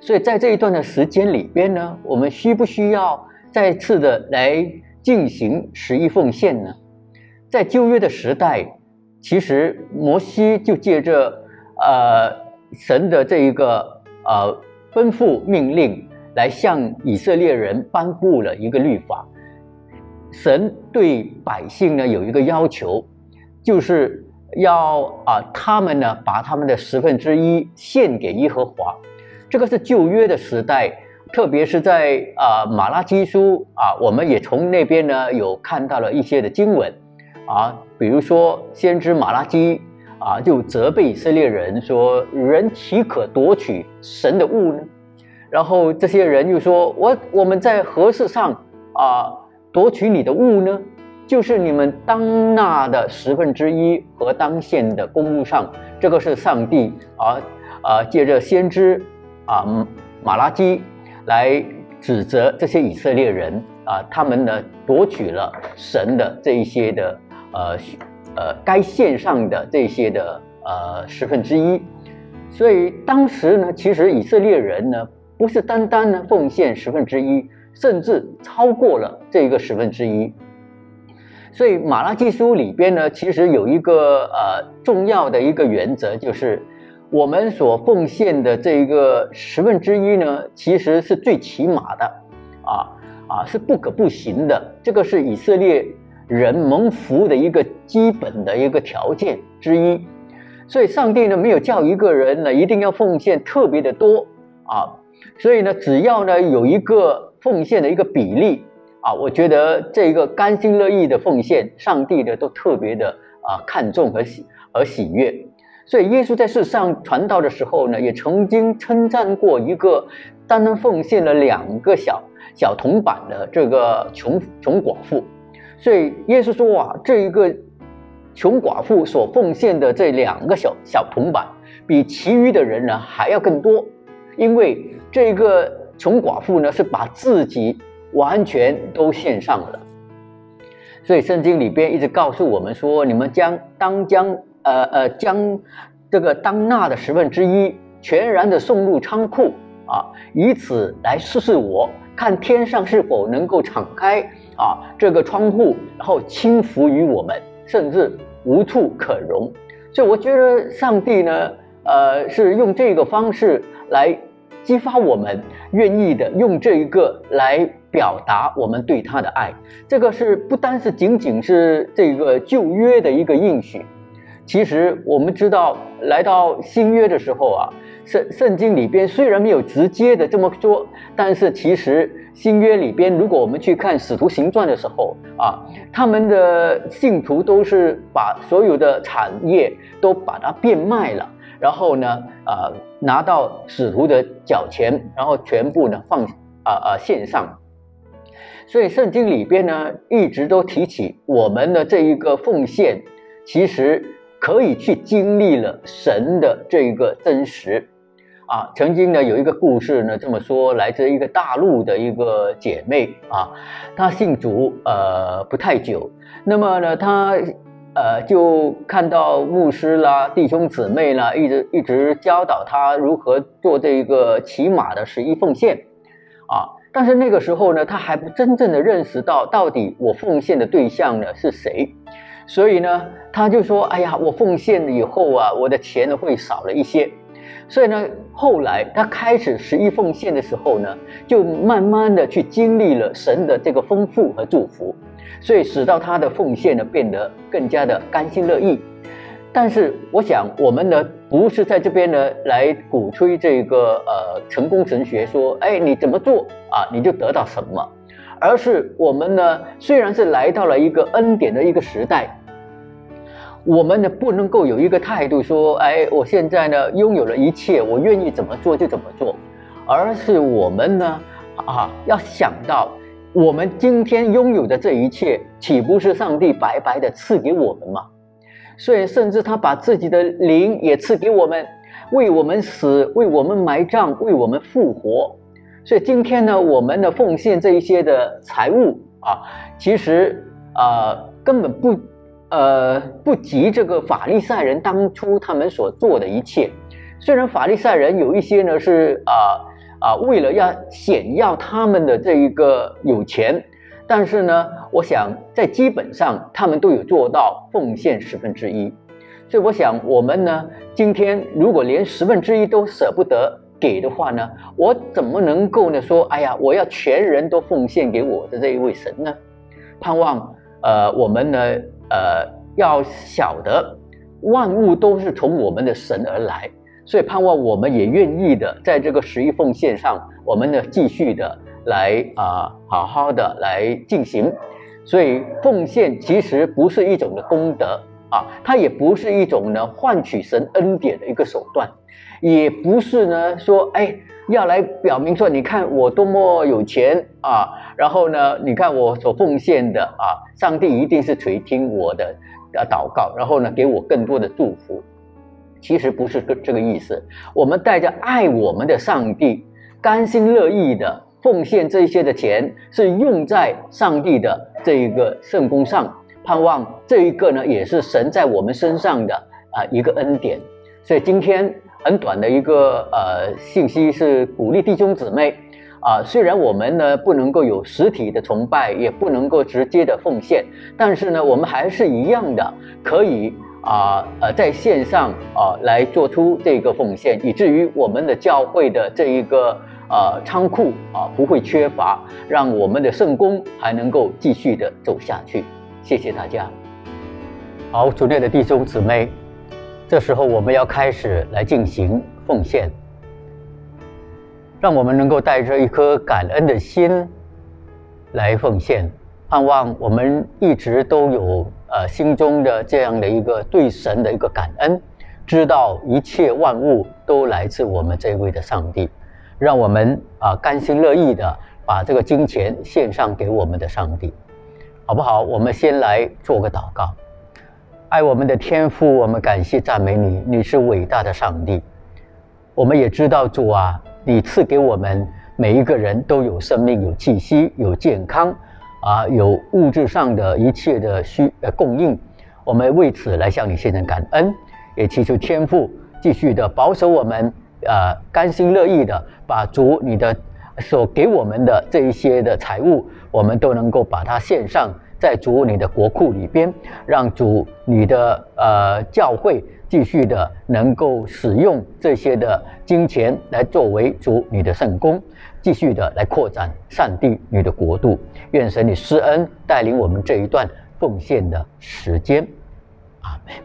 所以在这一段的时间里边呢，我们需不需要再次的来进行十一奉献呢？在旧约的时代，其实摩西就借着神的这一个吩咐命令来向以色列人颁布了一个律法。神对百姓呢有一个要求，就是要他们呢把他们的1/10献给耶和华。这个是旧约的时代，特别是在马拉基书我们也从那边呢有看到了一些的经文比如说先知马拉基就责备以色列人说，人岂可夺取神的物呢？然后这些人又说，我们在何事上夺取你的物呢？就是你们当纳的1/10和当献的公物上。这个是上帝借着先知马拉基来指责这些以色列人他们呢夺取了神的这一些的该献上的这些的1/10。所以当时呢，其实以色列人呢不是单单呢奉献1/10，甚至超过了这个1/10。所以马拉基书里边呢，其实有一个重要的一个原则，就是我们所奉献的这个1/10呢，其实是最起码的是不可不行的。这个是以色列人蒙福的一个基本的一个条件之一。所以上帝呢没有叫一个人呢一定要奉献特别的多所以呢只要呢有一个奉献的一个比例我觉得这个甘心乐意的奉献，上帝呢都特别的看重和喜悦。所以耶稣在世上传道的时候呢，也曾经称赞过一个单单奉献了2个小铜板的这个穷寡妇。所以耶稣说这一个穷寡妇所奉献的这2个小铜板，比其余的人呢还要更多，因为这个穷寡妇呢是把自己完全都献上了。所以圣经里边一直告诉我们说，你们将这个当纳的1/10全然的送入仓库以此来试试我，看天上是否能够敞开这个窗户，然后倾福于我们，甚至无处可容。所以我觉得上帝呢是用这个方式来激发我们愿意的用这一个来表达我们对他的爱。这个是不单是仅仅是这个旧约的一个应许，其实我们知道来到新约的时候圣经里边虽然没有直接的这么说，但是其实新约里边如果我们去看使徒行传的时候他们的信徒都是把所有的产业都把它变卖了，然后呢拿到使徒的脚前，然后全部呢放献上。所以圣经里边呢一直都提起我们的这一个奉献，其实可以去经历了神的这一个真实曾经呢有一个故事呢这么说，来自一个大陆的一个姐妹她信主不太久，那么呢她就看到牧师啦弟兄姊妹啦一直教导她如何做这个起码的11奉献但是那个时候呢她还不真正的认识到底我奉献的对象呢是谁。所以呢她就说，哎呀，我奉献了以后我的钱呢会少了一些。所以呢后来她开始11奉献的时候呢，就慢慢的去经历了神的这个丰富和祝福，所以使到她的奉献呢变得更加的甘心乐意。但是我想我们呢不是在这边呢来鼓吹这个成功神学，说你怎么做你就得到什么，而是我们呢虽然是来到了一个恩典的一个时代，我们呢不能够有一个态度说我现在呢拥有了一切，我愿意怎么做就怎么做，而是我们呢要想到我们今天拥有的这一切岂不是上帝白白的赐给我们吗？所以甚至他把自己的灵也赐给我们，为我们死，为我们埋葬，为我们复活。所以今天呢我们的奉献这一些的财物其实根本不及这个法利赛人当初他们所做的一切。虽然法利赛人有一些呢是为了要显耀他们的这一个有钱，但是呢，我想在基本上他们都有做到奉献1/10，所以我想我们呢，今天如果连1/10都舍不得给的话呢，我怎么能够呢说，哎呀，我要全人都奉献给我的这一位神呢？盼望我们呢要晓得万物都是从我们的神而来，所以盼望我们也愿意的在这个11奉献上，我们呢继续的来好好的来进行。所以奉献其实不是一种的功德它也不是一种呢换取神恩典的一个手段，也不是呢说要来表明说，你看我多么有钱然后呢，你看我所奉献的上帝一定是垂听我的祷告，然后呢给我更多的祝福。其实不是这个意思，我们带着爱我们的上帝，甘心乐意的奉献这些的钱，是用在上帝的这一个圣工上，盼望这一个呢也是神在我们身上的一个恩典。所以今天很短的一个信息是鼓励弟兄姊妹虽然我们呢不能够有实体的崇拜，也不能够直接的奉献，但是呢我们还是一样的可以在线上来做出这个奉献，以至于我们的教会的这一个仓库不会缺乏，让我们的圣工还能够继续的走下去。谢谢大家。好，主内的弟兄姊妹，这时候我们要开始来进行奉献，让我们能够带着一颗感恩的心来奉献，盼望我们一直都有心中的这样的一个对神的一个感恩，知道一切万物都来自我们这位的上帝，让我们甘心乐意的把这个金钱献上给我们的上帝，好不好？我们先来做个祷告。爱我们的天父，我们感谢赞美你，你是伟大的上帝。我们也知道主你赐给我们每一个人都有生命，有气息，有健康有物质上的一切的供应，我们为此来向你献上感恩，也祈求天父继续的保守我们甘心乐意的把主你的所给我们的这一些的财物，我们都能够把它献上在主你的国库里边，让主你的教会继续的能够使用这些的金钱来作为主你的圣工，继续的来扩展上帝你的国度。愿神你施恩带领我们这一段奉献的时间。阿们。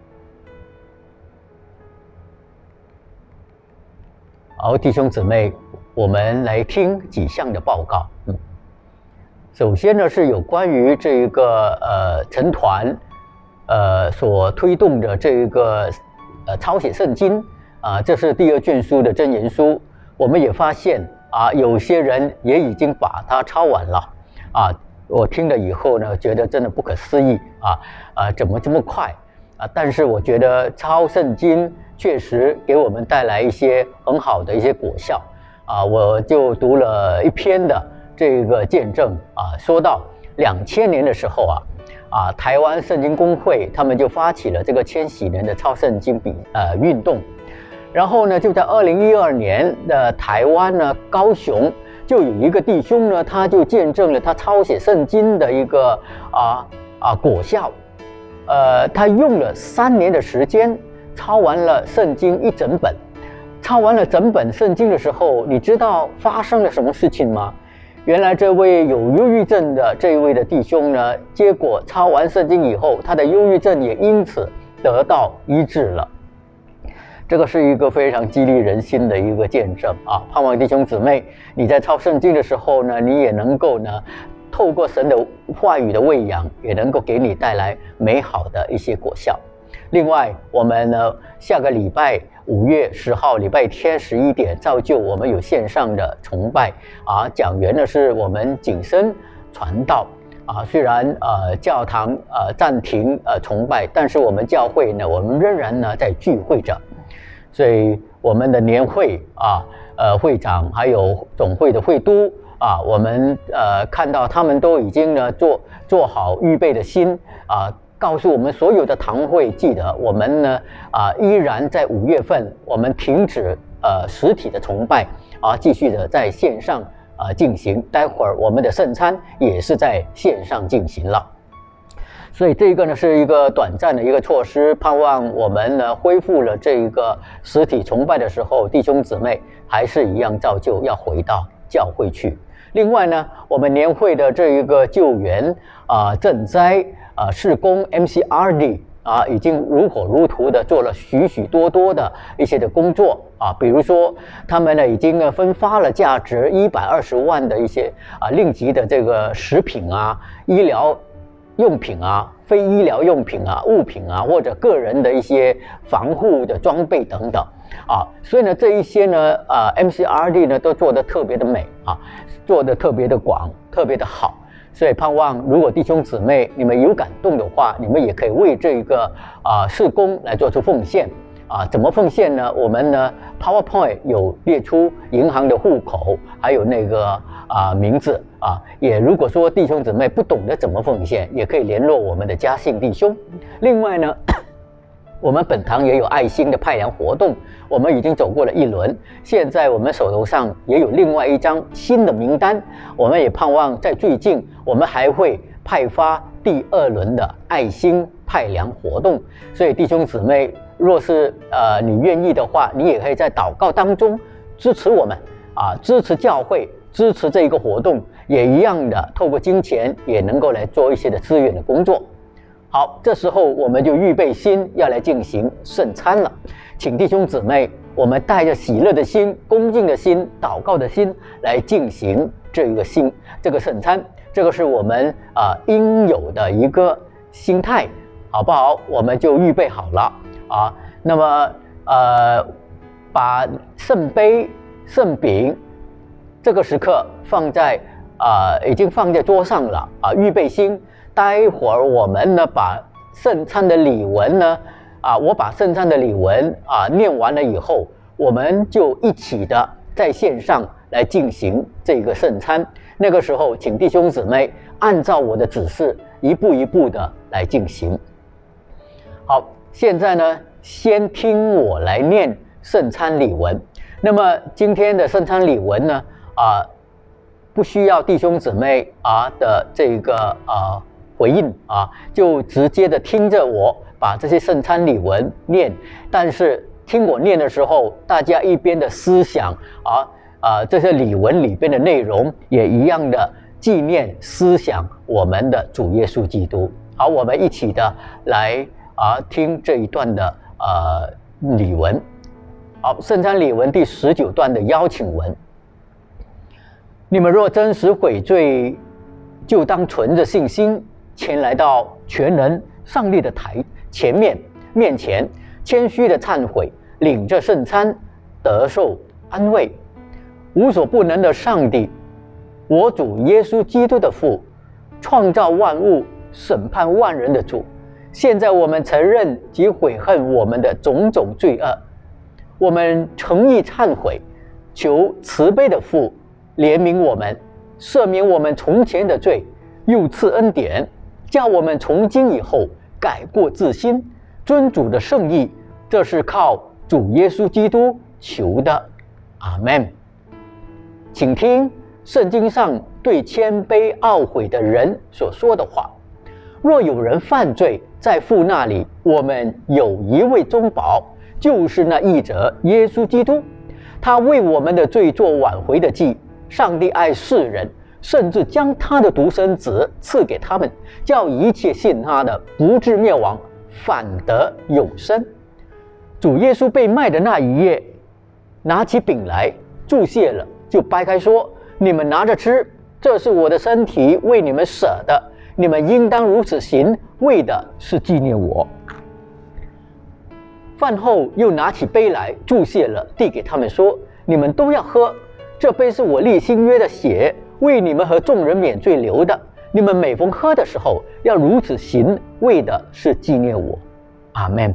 好，弟兄姊妹，我们来听几项的报告。首先呢是有关于这一个成团所推动的这一个抄写圣经这是第2卷书的箴言书。我们也发现有些人也已经把它抄完了我听了以后呢，觉得真的不可思议怎么这么快但是我觉得抄圣经确实给我们带来一些很好的一些果效我就读了一篇的这个见证说到2000年的时候台湾圣经公会他们就发起了这个千禧年的抄圣经运动，然后呢就在2012年的台湾呢高雄就有一个弟兄呢，他就见证了他抄写圣经的一个果效，他用了3年的时间抄完了圣经一整本。抄完了整本圣经的时候，你知道发生了什么事情吗？原来这位有忧郁症的这一位的弟兄呢，结果抄完圣经以后，他的忧郁症也因此得到医治了。这个是一个非常激励人心的一个见证盼望弟兄姊妹，你在抄圣经的时候呢，你也能够呢透过神的话语的喂养，也能够给你带来美好的一些果效。另外我们呢下个礼拜5月10号礼拜天11点，照旧我们有线上的崇拜讲员呢是我们景深传道虽然教堂暂停崇拜，但是我们教会呢，我们仍然呢在聚会着。所以我们的年会会长还有总会的会督我们看到他们都已经呢做好预备的心告诉我们所有的堂会，记得我们呢依然在5月份我们停止实体的崇拜， 继续的在线上进行。待会儿我们的圣餐也是在线上进行了。所以这个呢是一个短暂的一个措施，盼望我们呢恢复了这个实体崇拜的时候，弟兄姊妹还是一样照旧要回到教会去。另外呢，我们年会的这一个救援赈灾事工 MCRD 已经如火如荼的做了许许多多的一些的工作比如说他们呢已经分发了价值120万的一些令吉的这个食品医疗用品非医疗用品物品或者个人的一些防护的装备等等所以呢这一些呢MCRD 呢都做得特别的美做得特别的广，特别的好。所以盼望如果弟兄姊妹你们有感动的话，你们也可以为这个事工来做出奉献怎么奉献呢？我们呢 PowerPoint 有列出银行的户口，还有那个名字也如果说弟兄姊妹不懂得怎么奉献，也可以联络我们的嘉信弟兄。另外呢我们本堂也有爱心的派粮活动，我们已经走过了一轮，现在我们手头上也有另外一张新的名单，我们也盼望在最近我们还会派发第2轮的爱心派粮活动。所以弟兄姊妹若是你愿意的话，你也可以在祷告当中支持我们支持教会，支持这一个活动，也一样的透过金钱也能够来做一些的资源的工作。好，这时候我们就预备心要来进行圣餐了。请弟兄姊妹，我们带着喜乐的心、恭敬的心、祷告的心来进行这个圣餐。这个是我们应有的一个心态，好不好？我们就预备好了那么把圣杯、圣饼这个时刻放在已经放在桌上了预备心。待会儿我们呢把圣餐的礼文呢我把圣餐的礼文念完了以后，我们就一起的在线上来进行这个圣餐。那个时候请弟兄姊妹按照我的指示一步一步的来进行。好，现在呢先听我来念圣餐礼文。那么今天的圣餐礼文呢不需要弟兄姊妹的这个回应就直接的听着我把这些圣餐礼文念，但是听我念的时候，大家一边的思想这些礼文里边的内容也一样的纪念思想我们的主耶稣基督。好，我们一起的来听这一段的礼文。好，圣餐礼文第19段的邀请文。你们若真实悔罪，就当存着信心前来到全能上帝的面前，谦虚的忏悔，领着圣餐，得受安慰。无所不能的上帝，我主耶稣基督的父，创造万物、审判万人的主，现在我们承认及悔恨我们的种种罪恶，我们诚意忏悔，求慈悲的父怜悯我们，赦免我们从前的罪，又赐恩典，叫我们从今以后改过自新，尊主的圣意，这是靠主耶稣基督求的。阿们。请听圣经上对谦卑懊悔的人所说的话：若有人犯罪，在父那里我们有一位中保，就是那义者耶稣基督，他为我们的罪做挽回的祭。上帝爱世人，甚至将他的独生子赐给他们，叫一切信他的不至灭亡，反得永生。主耶稣被卖的那一夜，拿起饼来，祝谢了，就掰开说：你们拿着吃，这是我的身体，为你们舍的，你们应当如此行，为的是纪念我。饭后又拿起杯来，祝谢了，递给他们说：你们都要喝，这杯是我立新约的血，为你们和众人免罪流的，你们每逢喝的时候要如此行，为的是纪念我。阿们。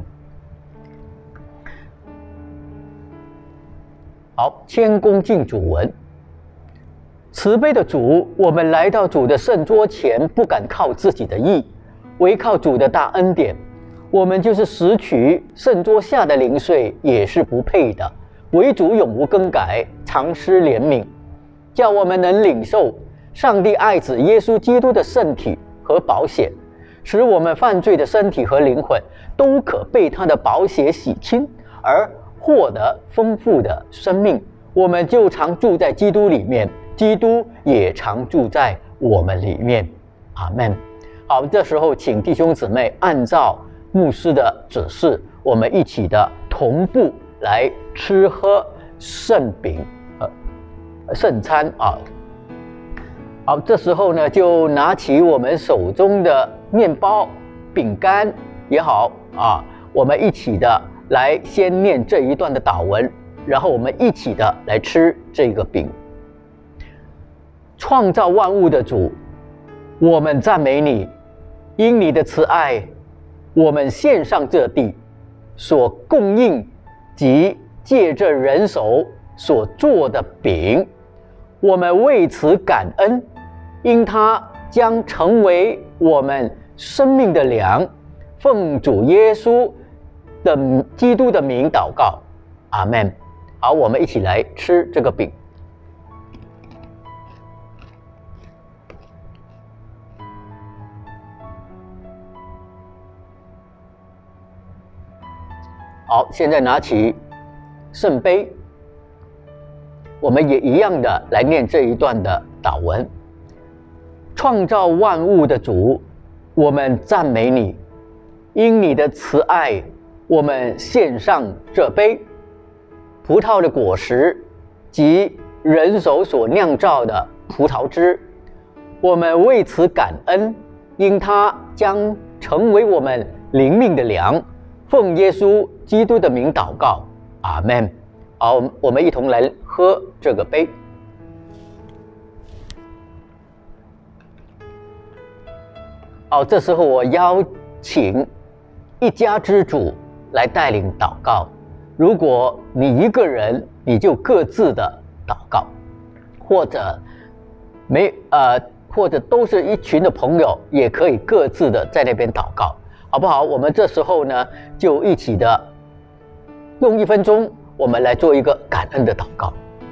好，谦恭敬主文。慈悲的主，我们来到主的圣桌前，不敢靠自己的义，唯靠主的大恩典。我们就是拾取圣桌下的零碎，也是不配的，唯主永无更改， 常施怜悯，叫我们能领受上帝爱子耶稣基督的圣体和宝血，使我们犯罪的身体和灵魂都可被他的宝血洗清，而获得丰富的生命。我们就常住在基督里面，基督也常住在我们里面。阿们。好，这时候请弟兄姊妹按照牧师的指示，我们一起的同步来吃喝圣饼圣餐啊。好，这时候呢，就拿起我们手中的面包、饼干也好啊，我们一起的来先念这一段的祷文，然后我们一起的来吃这个饼。创造万物的主，我们赞美你，因你的慈爱，我们献上这地所供应及借着人手所做的饼，我们为此感恩，因它将成为我们生命的粮。奉主耶稣的基督的名祷告，阿们。好，我们一起来吃这个饼。好，现在拿起圣杯，我们也一样的来念这一段的祷文。创造万物的主，我们赞美你，因你的慈爱，我们献上这杯葡萄的果实及人手所酿造的葡萄汁，我们为此感恩，因它将成为我们灵命的粮。奉耶稣基督的名祷告，阿们。好，我们一同来喝这个杯。好，这时候我邀请一家之主来带领祷告。如果你一个人，你就各自的祷告，或者或者都是一群的朋友，也可以各自的在那边祷告，好不好？我们这时候呢，就一起的用1分钟，我们来做一个感恩的祷告。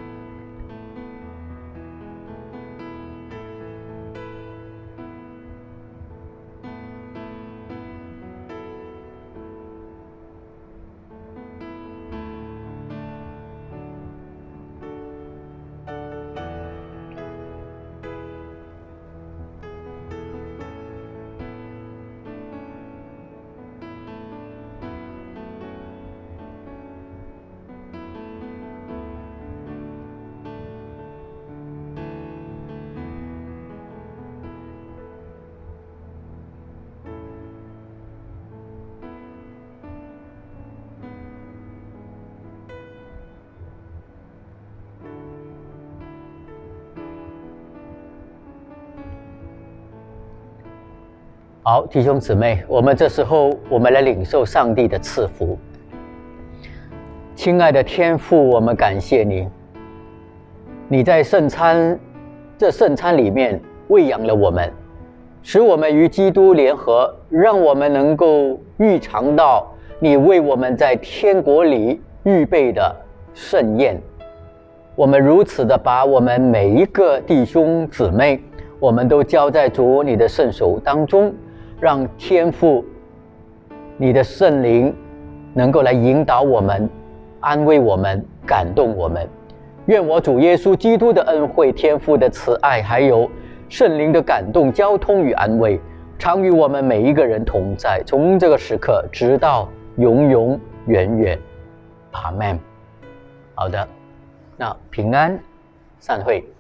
好，弟兄姊妹，我们这时候我们来领受上帝的赐福。亲爱的天父，我们感谢你，你在圣餐里面喂养了我们，使我们与基督联合，让我们能够预尝到你为我们在天国里预备的盛宴。我们如此的把我们每一个弟兄姊妹，我们都交在主你的圣手当中，让天父你的圣灵能够来引导我们，安慰我们，感动我们。愿我主耶稣基督的恩惠、天父的慈爱，还有圣灵的感动、交通与安慰，常与我们每一个人同在，从这个时刻直到永永远远。阿们。好的，那平安，散会。